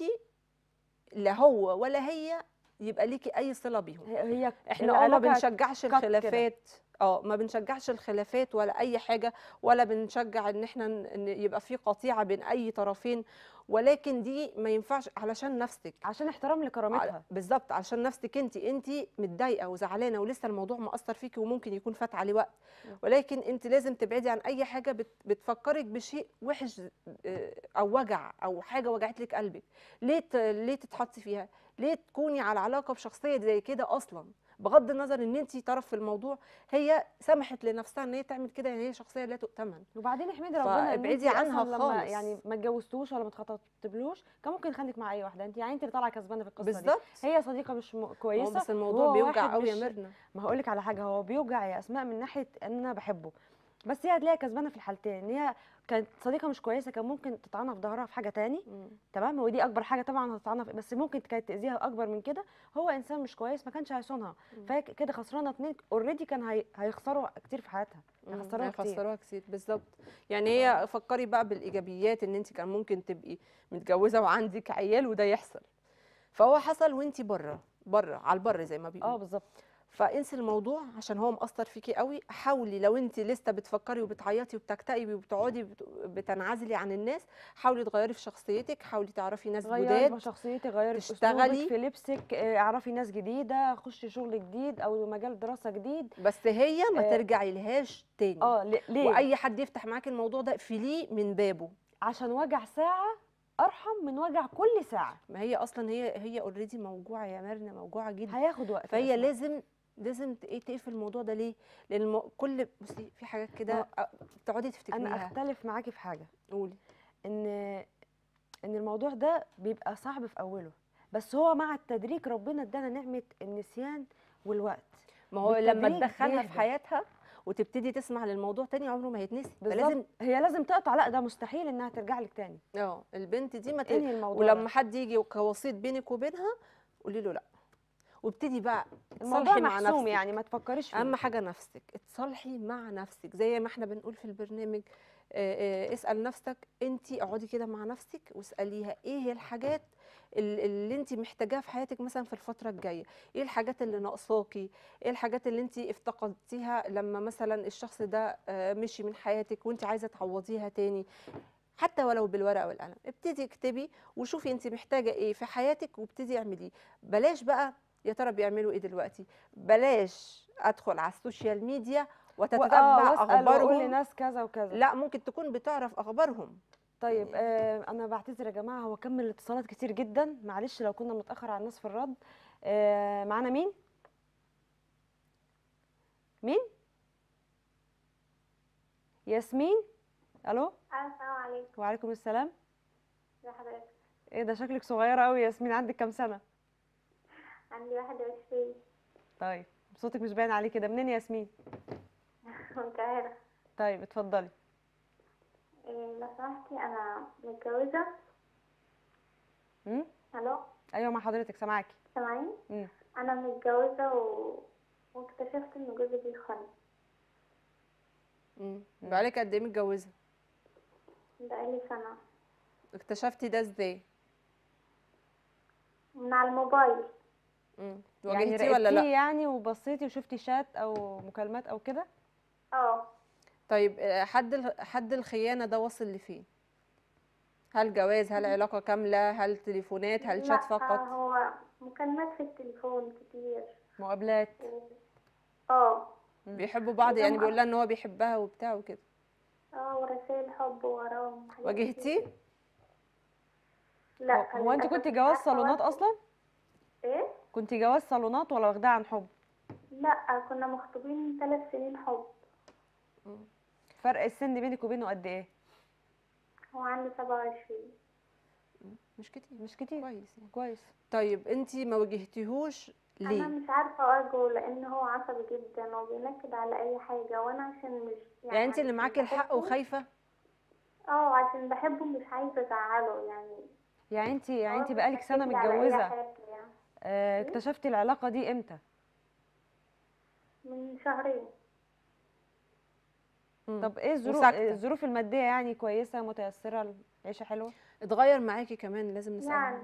لا هو ولا هي يبقى ليكي اي صله بيهم. هي هي احنا اه ما العلاقة بنشجعش كات كده. الخلافات، اه ما بنشجعش الخلافات ولا اي حاجه، ولا بنشجع ان احنا ن- ان يبقى في قطيعه بين اي طرفين، ولكن دي ما ينفعش علشان نفسك. عشان احترام على- لكرامتها. بالظبط عشان نفسك انت انت متضايقه وزعلانه ولسه الموضوع مأثر فيكي وممكن يكون فات عليه وقت، ولكن انت لازم تبعدي عن اي حاجه بت بتفكرك بشيء وحش، اه، او وجع او حاجه وجعت لك قلبك. ليه ت- ليه تتحطي فيها؟ ليه تكوني على علاقه بشخصيه زي كده اصلا؟ بغض النظر ان انت طرف في الموضوع، هي سمحت لنفسها ان هي تعمل كده، يعني هي شخصيه لا تؤتمن. وبعدين احمدي ربنا ان فابعدي انت عنها اصلا لما خالص. يعني ما اتجوزتوش ولا ما اتخطبتلوش كان ممكن يخليك مع اي واحده، انت يعني انت اللي طالعه كسبانه في القصه دي. بالظبط. هي صديقه مش م- ما هو كويسه، بس الموضوع وهو بيوجع واحد قوي يا مش- ميرنا. ما هقول لك على حاجه، هو بيوجع يا اسماء من ناحيه ان انا بحبه، بس هي هتلاقيها كسبانه في الحالتين، ان هي كانت صديقه مش كويسه كان ممكن تطعنها في ظهرها في حاجه تاني، مم. تمام، ودي اكبر حاجه طبعا هتطعنها في، بس ممكن كانت تاذيها اكبر من كده. هو انسان مش كويس ما كانش هيصونها، فهي كده خسرانه اتنين اوريدي، كان هي... هيخسروا كتير في حياتها، مم، هيخسروها كتير. هيخسروها كتير بالظبط. يعني هي فكري بقى بالايجابيات، ان انت كان ممكن تبقي متجوزه وعندك عيال وده يحصل، فهو حصل وانت بره بره على البر زي ما اه بيقولوا. بالظبط. فانسي الموضوع عشان هو مأثر فيكي قوي. حاولي لو انت لسه بتفكري وبتعيطي وبتكتئبي وبتقعدي بت- بتنعزلي عن الناس، حاولي تغيري في شخصيتي، حاولي تعرفي ناس غيري جداد. في شخصيتك، غيري في تشتغلي. اسلوبك في لبسك، آه، اعرفي ناس جديده، خشي شغل جديد او مجال دراسه جديد. بس هي ما آه، ترجعي لهاش تاني. اه ل- ليه؟ واي حد يفتح معاكي الموضوع ده اقفليه من بابه. عشان وجع ساعه ارحم من وجع كل ساعه. ما هي اصلا هي هي اوريدي موجوعه يا مرنا، موجوعه جدا. هياخد وقت. فهي أسمع. لازم لازم ت- ايه تقفل الموضوع ده. ليه؟ لان الم... كل بصي في حاجات كده ما- أ- بتقعدي انا تفتكريها. اختلف معاكي في حاجه، قولي. ان ان الموضوع ده بيبقى صعب في اوله، بس هو مع التدريج ربنا ادانا نعمه النسيان والوقت. ما هو لما بالتدريج تدخلها في بيهدى. حياتها وتبتدي تسمع للموضوع تاني عمره ما هيتنسي. بالظبط، فلازم هي لازم تقطع، لا ده مستحيل انها ترجع لك تاني. اه البنت دي ما ت... انهي الموضوع ولما ده. حد يجي كوسيط بينك وبينها قولي له لا، وابتدي بقى الموضوع تصالحي مع محسوم نفسك. يعني، ما تفكريش فيه. اهم حاجه نفسك، اتصالحي مع نفسك زي ما احنا بنقول في البرنامج. آه، آه، اسال نفسك، انت اقعدي كده مع نفسك واساليها ايه هي الحاجات ال- اللي انت محتاجاها في حياتك مثلا في الفتره الجايه، ايه الحاجات اللي ناقصاكي، ايه الحاجات اللي انت افتقدتيها لما مثلا الشخص ده آه، مشي من حياتك وانت عايزه تعوضيها تاني. حتى ولو بالورقه والقلم، ابتدي اكتبي وشوفي انت محتاجه ايه في حياتك وابتدي اعمليه. بلاش بقى يا ترى بيعملوا ايه دلوقتي، بلاش ادخل على السوشيال ميديا و- اه وتتتبع واسال واقول اخبارهم. لناس كذا وكذا. لا ممكن تكون بتعرف اخبارهم. طيب آه انا بعتذر يا جماعه، هو كم الاتصالات كتير جدا، معلش لو كنا بنتاخر على الناس في الرد. آه معانا مين؟ مين؟ ياسمين. الو. السلام عليكم. وعليكم السلام. ازي حضرتك؟ ايه ده شكلك صغيره قوي يا ياسمين، عندك كام سنه؟ عندي واحد وعشرين. طيب صوتك مش باين عليه كده، منين يا ياسمين؟ من القاهرة. طيب اتفضلي. إيه لو سمحتي أنا متجوزة. امم ألو. ايوه مع حضرتك سامعاكي. سامعيني؟ امم أنا متجوزة و... واكتشفت إن جوزي بيخوني. امم بقالك قد ايه متجوزه؟ بقالي سنة. اكتشفتي ده ازاي؟ من على الموبايل. امم يعني واجهتيه ولا راقبتيه لا؟ يعني وبصيتي وشفتي شات او مكالمات او كده؟ اه. طيب آه، حد ال- حد الخيانه ده وصل لفين؟ هل جواز، هل علاقه كامله، هل تليفونات، هل شات لا فقط؟ هو مكالمات في التليفون كتير. مقابلات. و- اه. بيحبوا بعض يعني، وده بيقول لها ان هو بيحبها وبتاع وكده. اه ورسائل حب وراهم حاجات واجهتيه؟ كتير. لا هو, هو انت للأسف كنت مش جواز عارفة صالونات أواجه. اصلا؟ ايه؟ كنت جواز صالونات ولا واخداه عن حب؟ لا كنا مخطوبين ثلاث سنين حب. فرق السن بينك وبينه قد ايه؟ هو عنده سبعة وعشرين. مش كتير. مش كتير. كويس يعني. كويس. طيب انت ما واجهتيهوش انا ليه؟ مش عارفه اواجهه لان هو عصبي جدا وبينكد على اي حاجه وانا عشان مش يعني انت اللي عشان معاكي الحق بحبه. وخايفه؟ اه عشان بحبه مش عايزه ازعله يعني. يعني انت يعني هو انت بقالك سنه بينكد على اي متجوزه. حاجه يعني. آه، اكتشفتي العلاقه دي امتى؟ من شهرين. مم. طب ايه الظروف وساكتة. الظروف الماديه يعني كويسه متيسره، العيشه حلوه؟ اتغير معاكي كمان لازم نسأله. يعني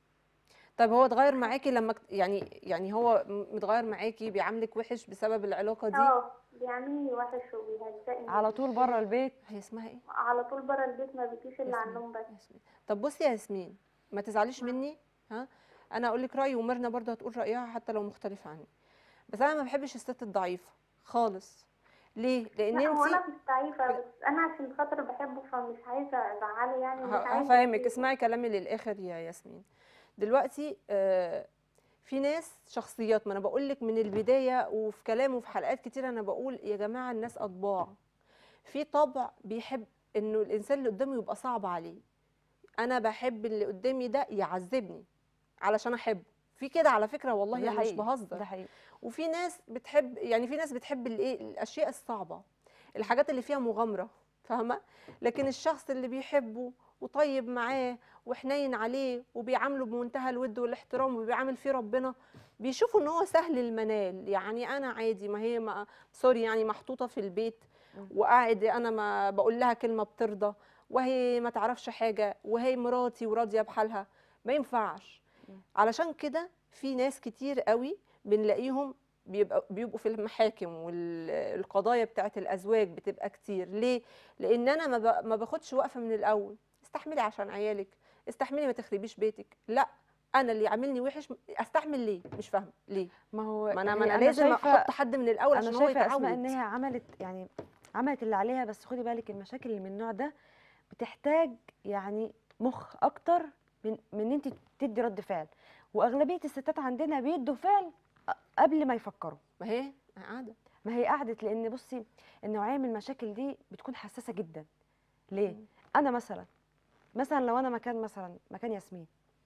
طب هو اتغير معاكي لما كت- يعني يعني هو م- متغير معاكي بيعاملك وحش بسبب العلاقة دي؟ اه بيعملني وحش وبيهزقني. على طول بره البيت؟ هي اسمها ايه؟ على طول بره البيت ما بيجيش الا على ياسمين. النوم بس. ياسمين. طب بصي يا ياسمين، ما تزعليش مني. ها، انا اقول لك رأيي وميرنا برضه هتقول رأيها حتى لو مختلف عني. بس انا ما بحبش الست الضعيفة خالص. ليه؟ لان لا هو انت انا مش ضعيفه بس انا عشان خاطر بحبه فمش عايزه ازعله يعني ومش عايزه هفهمك، أسيبه. اسمعي كلامي للاخر يا ياسمين. دلوقتي آه، في ناس شخصيات، ما انا بقول لك من البدايه وفي كلام وفي حلقات كتير انا بقول يا جماعه الناس اطباع. في طبع بيحب انه الانسان اللي قدامه يبقى صعب عليه. انا بحب اللي قدامي ده يعذبني علشان احبه. في كده على فكره والله، ده انا مش حقيقي. بهزر. ده حقيقي. وفي ناس بتحب، يعني في ناس بتحب الايه، الاشياء الصعبه، الحاجات اللي فيها مغامره، فاهمه؟ لكن الشخص اللي بيحبه وطيب معاه وحنين عليه وبيعامله بمنتهى الود والاحترام وبيعامل فيه ربنا، بيشوفوا ان هو سهل المنال. يعني انا عادي، ما هي ما سوري يعني محطوطه في البيت وقاعد انا ما بقول لها كلمه بترضى وهي ما تعرفش حاجه وهي مراتي وراضيه بحالها. ما ينفعش. علشان كده في ناس كتير قوي بنلاقيهم بيبقى بيبقوا في المحاكم والقضايا بتاعت الازواج بتبقى كتير. ليه؟ لان انا ما ب- ما باخدش وقفه من الاول. استحملي عشان عيالك، استحملي ما تخربيش بيتك. لا، انا اللي يعاملني وحش استحمل ليه؟ مش فاهمه ليه. ما هو ما انا ما هي انا لازم شايفة- احط حد من الاول انا عشان هو شايفه اسماء ان يتعود. هي عملت يعني عملت اللي عليها، بس خدي بالك المشاكل اللي من النوع ده بتحتاج يعني مخ اكتر من من ان انت تدي رد فعل، واغلبيه الستات عندنا بيدوا فعل قبل ما يفكروا. ما هي قاعده. ما هي قعدت، لان بصي النوعيه من المشاكل دي بتكون حساسه جدا. ليه؟ انا مثلا مثلا لو انا مكان مثلا مكان ياسمين،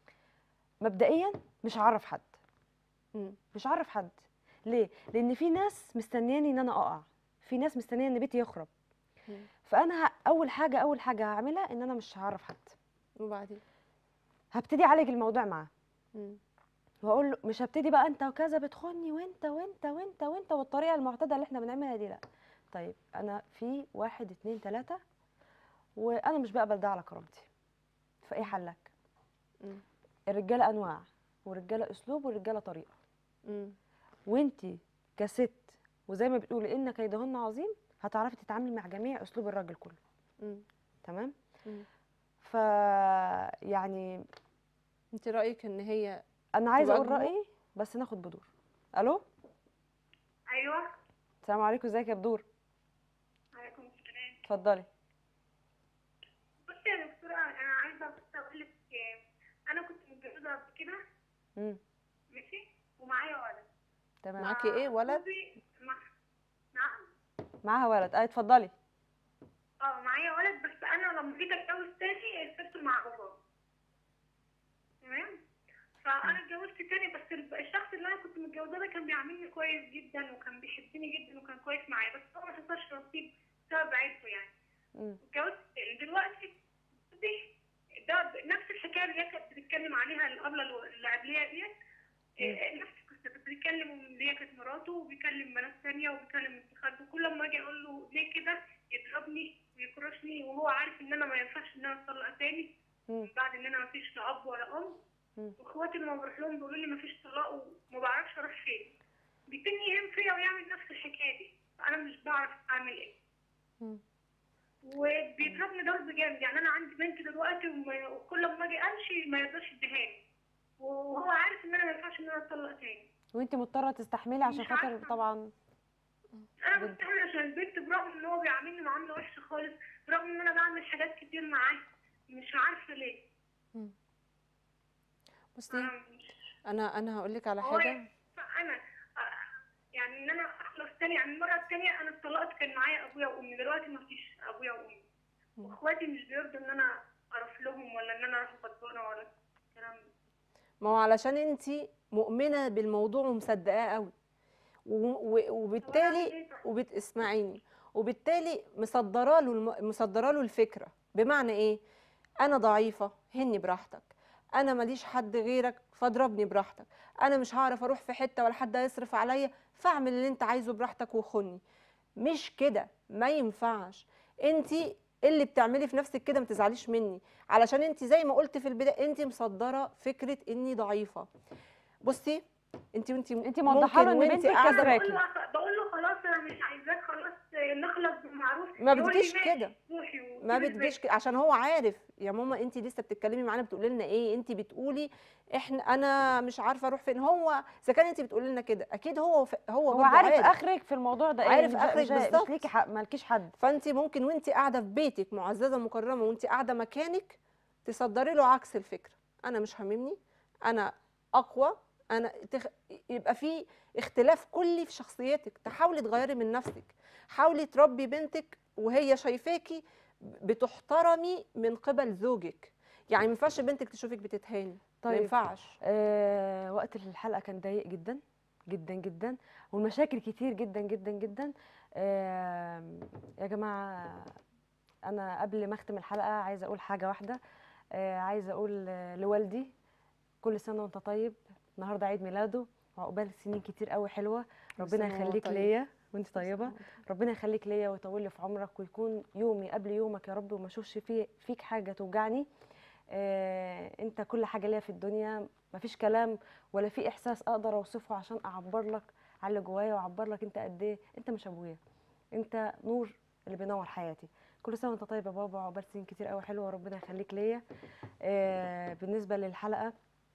مبدئيا مش هعرف حد. مم. مش هعرف حد ليه؟ لان في ناس مستنياني ان انا اقع، في ناس مستنيه ان بيتي يخرب. مم. فانا ه- اول حاجه اول حاجه هعملها ان انا مش هعرف حد، وبعدين. هبتدي اعالج الموضوع معاه، مم. واقول له مش هبتدي بقى انت وكذا بتخوني وانت وانت وانت وانت والطريقه المعتاده اللي احنا بنعملها دي، لا. طيب انا في واحد اتنين تلاته وانا مش بقبل ده على كرامتي، فايه حلك؟ مم. الرجاله انواع، والرجاله اسلوب، والرجاله طريقه. مم. وانتي كست، وزي ما بتقولي ان كيدهن عظيم، هتعرفي تتعاملي مع جميع اسلوب الراجل كله. مم. تمام. مم. ف يعني انت رايك ان هي انا عايزه اقول تواجهه؟ رايي بس ناخد بدور. الو، ايوه. السلام عليكم، ازيك يا بدور؟ عليكم السلام. اتفضلي. بصي يا دكتوره، انا عايزه بس اقول لك، انا كنت متجوزه قبل كده، امم ماشي، ومعايا ولد. تمام. معاكي ايه، ولد؟ جوزي مع... نعم. معاها ولد، اه اتفضلي. اه معايا ولد، بس انا لما جيت اتجوز تاني سبته مع بابا. تمام. فانا اتجوزت تاني، بس ال- الشخص اللي انا كنت متجوزاه ده كان بيعاملني كويس جدا وكان بيحبني جدا وكان كويس معايا، بس هو ما حصلش نصيب بسبب عيلته يعني. امم اتجوزت تاني دلوقتي. دي ده ب- نفس الحكايه اللي هي كانت بتتكلم عليها الابله اللي قبليه ديت. إيه، نفس القصه، بيتكلم ان هي كانت مراته وبيكلم بنات ثانيه وبيكلم بنت خالته، كل ما اجي اقول له ليه كده يضربني ويكرشني، وهو عارف ان انا ما ينفعش ان انا اتطلق تاني مم. بعد ان انا ما فيش لا اب ولا ام. مم. واخواتي لما بروح لهم بيقولوا لي ما فيش طلاق وما بعرفش اروح فين. بيتني يهم فيا ويعمل نفس الحكايه دي، فانا مش بعرف اعمل ايه. مم. وبيضربني ضرب جامد، يعني انا عندي بنت دلوقتي وما- وكل ما اجي امشي ما يرضاش يديهاني، وهو عارف ان انا ما ينفعش ان انا اتطلق تاني. وانت مضطره تستحملي عشان مش خاطر عارفة. طبعا. انا جدا. بستحمل عشان البنت، برغم ان هو بيعاملني معامله وحشه خالص، برغم ان انا بعمل حاجات كتير معاه، مش عارفه ليه. بصي، انا مش انا انا هقول لك على هو حاجه. فانا آه، يعني ان انا اخلص تاني، يعني المره التانيه انا اتطلقت كان معايا ابويا وامي، دلوقتي ما فيش ابويا وامي، واخواتي مش بيرضوا ان انا اروح لهم ولا ان انا اروح غضبانه ولا الكلام ده. ما هو علشان انت مؤمنه بالموضوع ومصدقاه قوي، و- و- وبالتالي وبتسمعيني، وبالتالي مصدره له الم... مصدره له الفكره. بمعنى ايه؟ انا ضعيفه، هني براحتك، انا ماليش حد غيرك فاضربني براحتك، انا مش هعرف اروح في حته ولا حد هيصرف عليا، فاعمل اللي انت عايزه براحتك وخني. مش كده، ما ينفعش. انت اللي بتعملي في نفسك كده، ما تزعليش مني، علشان انت زي ما قلت في البدايه انت مصدره فكره اني ضعيفه. بصي، انت وانت انت موضحه له ان وانت بنتك قاعده بقول كسراكي. له بقول له خلاص انا مش عايزاك، خلاص نخلص بالمعروف. ما يقول لي بتجيش ماشي، كده. روحي ما وسيبي بتجيش البيت. كده، عشان هو عارف. يا ماما انت لسه بتتكلمي معانا بتقولي لنا ايه؟ انت بتقولي احنا انا مش عارفه اروح فين. هو اذا كان انت بتقولي لنا كده اكيد هو ف... هو, هو برضه عارف عارف اخرك في الموضوع ده ايه، عارف مش آخرك مش, مش بالظبط. ليكي حق، مالكيش حد. فانت ممكن وانت قاعده في بيتك معززه مكرمه وانت قاعده مكانك تصدري له عكس الفكره. انا مش هاممني، انا اقوى، انا تخ... يبقى في اختلاف كلي في شخصيتك. تحاولي تغيري من نفسك، حاولي تربي بنتك وهي شايفاكي بتحترمي من قبل زوجك. يعني ما ينفعش بنتك تشوفك بتتهاني، ما طيب. ينفعش. آه وقت الحلقه كان ضيق جدا جدا جدا، والمشاكل كتير جدا جدا جدا. آه يا جماعه، انا قبل ما اختم الحلقه عايزه اقول حاجه واحده. آه عايزه اقول آه لوالدي كل سنه وانت طيب، النهارده عيد ميلاده، وعقبال سنين كتير قوي حلوه. ربنا سنة وهو يخليك طيب. ليا وانت طيبه. ربنا يخليك ليا ويطول لي في عمرك، ويكون يومي قبل يومك يا رب، وما اشوفش فيه فيك حاجه توجعني. آه انت كل حاجه ليا في الدنيا، مفيش كلام ولا في احساس اقدر اوصفه عشان اعبر لك على اللي جوايا واعبر لك انت قد ايه. انت مش ابويا، انت نور اللي بينور حياتي. كل سنه وانت طيب يا بابا، وعقبال سنين كتير قوي حلوه، وربنا يخليك ليا. آه بالنسبه للحلقه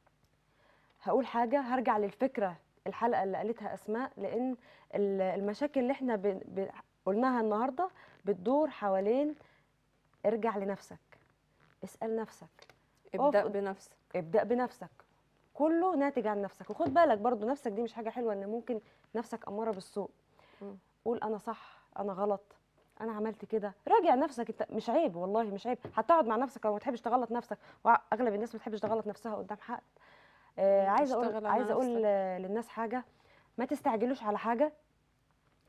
هقول حاجه، هرجع للفكره الحلقه اللي قالتها اسماء، لان ال- المشاكل اللي احنا ب... ب... قلناها النهارده بتدور حوالين ارجع لنفسك، اسال نفسك، ابدأ اقف- بنفسك. ابدا بنفسك، كله ناتج عن نفسك. وخد بالك برضو نفسك دي مش حاجه حلوه، ان ممكن نفسك اماره بالسوء. مم. قول انا صح، انا غلط، انا عملت كده، راجع نفسك. انت مش عيب، والله مش عيب، هتقعد مع نفسك لو ما تحبش تغلط نفسك، واغلب الناس ما بتحبش تغلط نفسها قدام حد. آه مم. عايزه اقول اشتغل على عايزه اقول نفسك. آه، للناس حاجه، ما تستعجلوش على حاجه.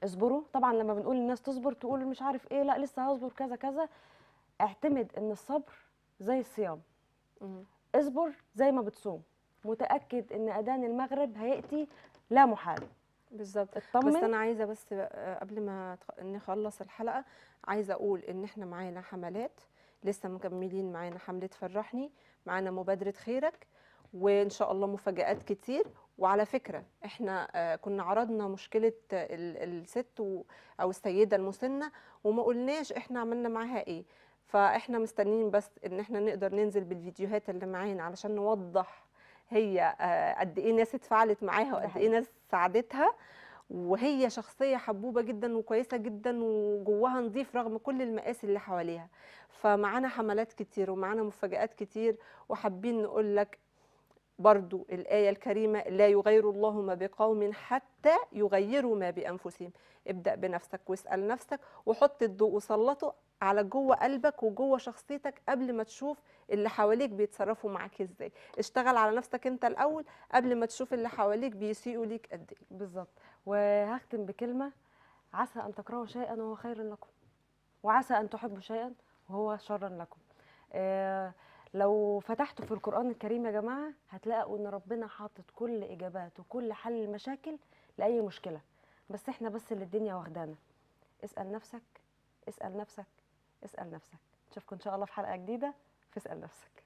اصبروا. طبعا لما بنقول للناس تصبر تقول مش عارف ايه، لا لسه هصبر كذا كذا. اعتمد ان الصبر زي الصيام. مم. اصبر زي ما بتصوم، متاكد ان اذان المغرب هياتي لا محال. بالظبط. بس اطمن. انا عايزه بس آه، قبل ما تخ- نخلص الحلقه، عايزه اقول ان احنا معانا حملات، لسه مكملين معانا حمله فرحني، معانا مبادره خيرك، وان شاء الله مفاجآت كتير. وعلى فكره احنا آه، كنا عرضنا مشكله ال- الست و- او السيده المسنه، وما قلناش احنا عملنا معاها ايه. فاحنا مستنيين بس ان احنا نقدر ننزل بالفيديوهات اللي معانا علشان نوضح هي آه، قد ايه ناس اتفاعلت معاها ده وقد ايه حقيقي. ناس ساعدتها. وهي شخصية حبوبة جدا وكويسة جدا وجواها نظيف رغم كل المآسي اللي حواليها. فمعانا حملات كتير ومعانا مفاجآت كتير، وحابين نقول لك برضو الآية الكريمة: لا يغير الله ما بقوم حتى يغيروا ما بأنفسهم. ابدأ بنفسك واسأل نفسك، وحط الضوء وسلطه على جوه قلبك وجوه شخصيتك قبل ما تشوف اللي حواليك بيتصرفوا معاك ازاي. اشتغل على نفسك انت الأول قبل ما تشوف اللي حواليك بيسيئوا ليك قد ايه. بالظبط. وهختم بكلمه: عسى ان تكرهوا شيئا وهو خير لكم، وعسى ان تحبوا شيئا وهو شرا لكم. آه لو فتحتوا في القرآن الكريم يا جماعة هتلاقوا ان ربنا حاطط كل اجابات وكل حل المشاكل لأي مشكلة، بس احنا بس اللي الدنيا واخدانا. اسأل نفسك، اسأل نفسك، اسأل نفسك. نشوفكم ان شاء الله في حلقة جديدة في اسأل نفسك.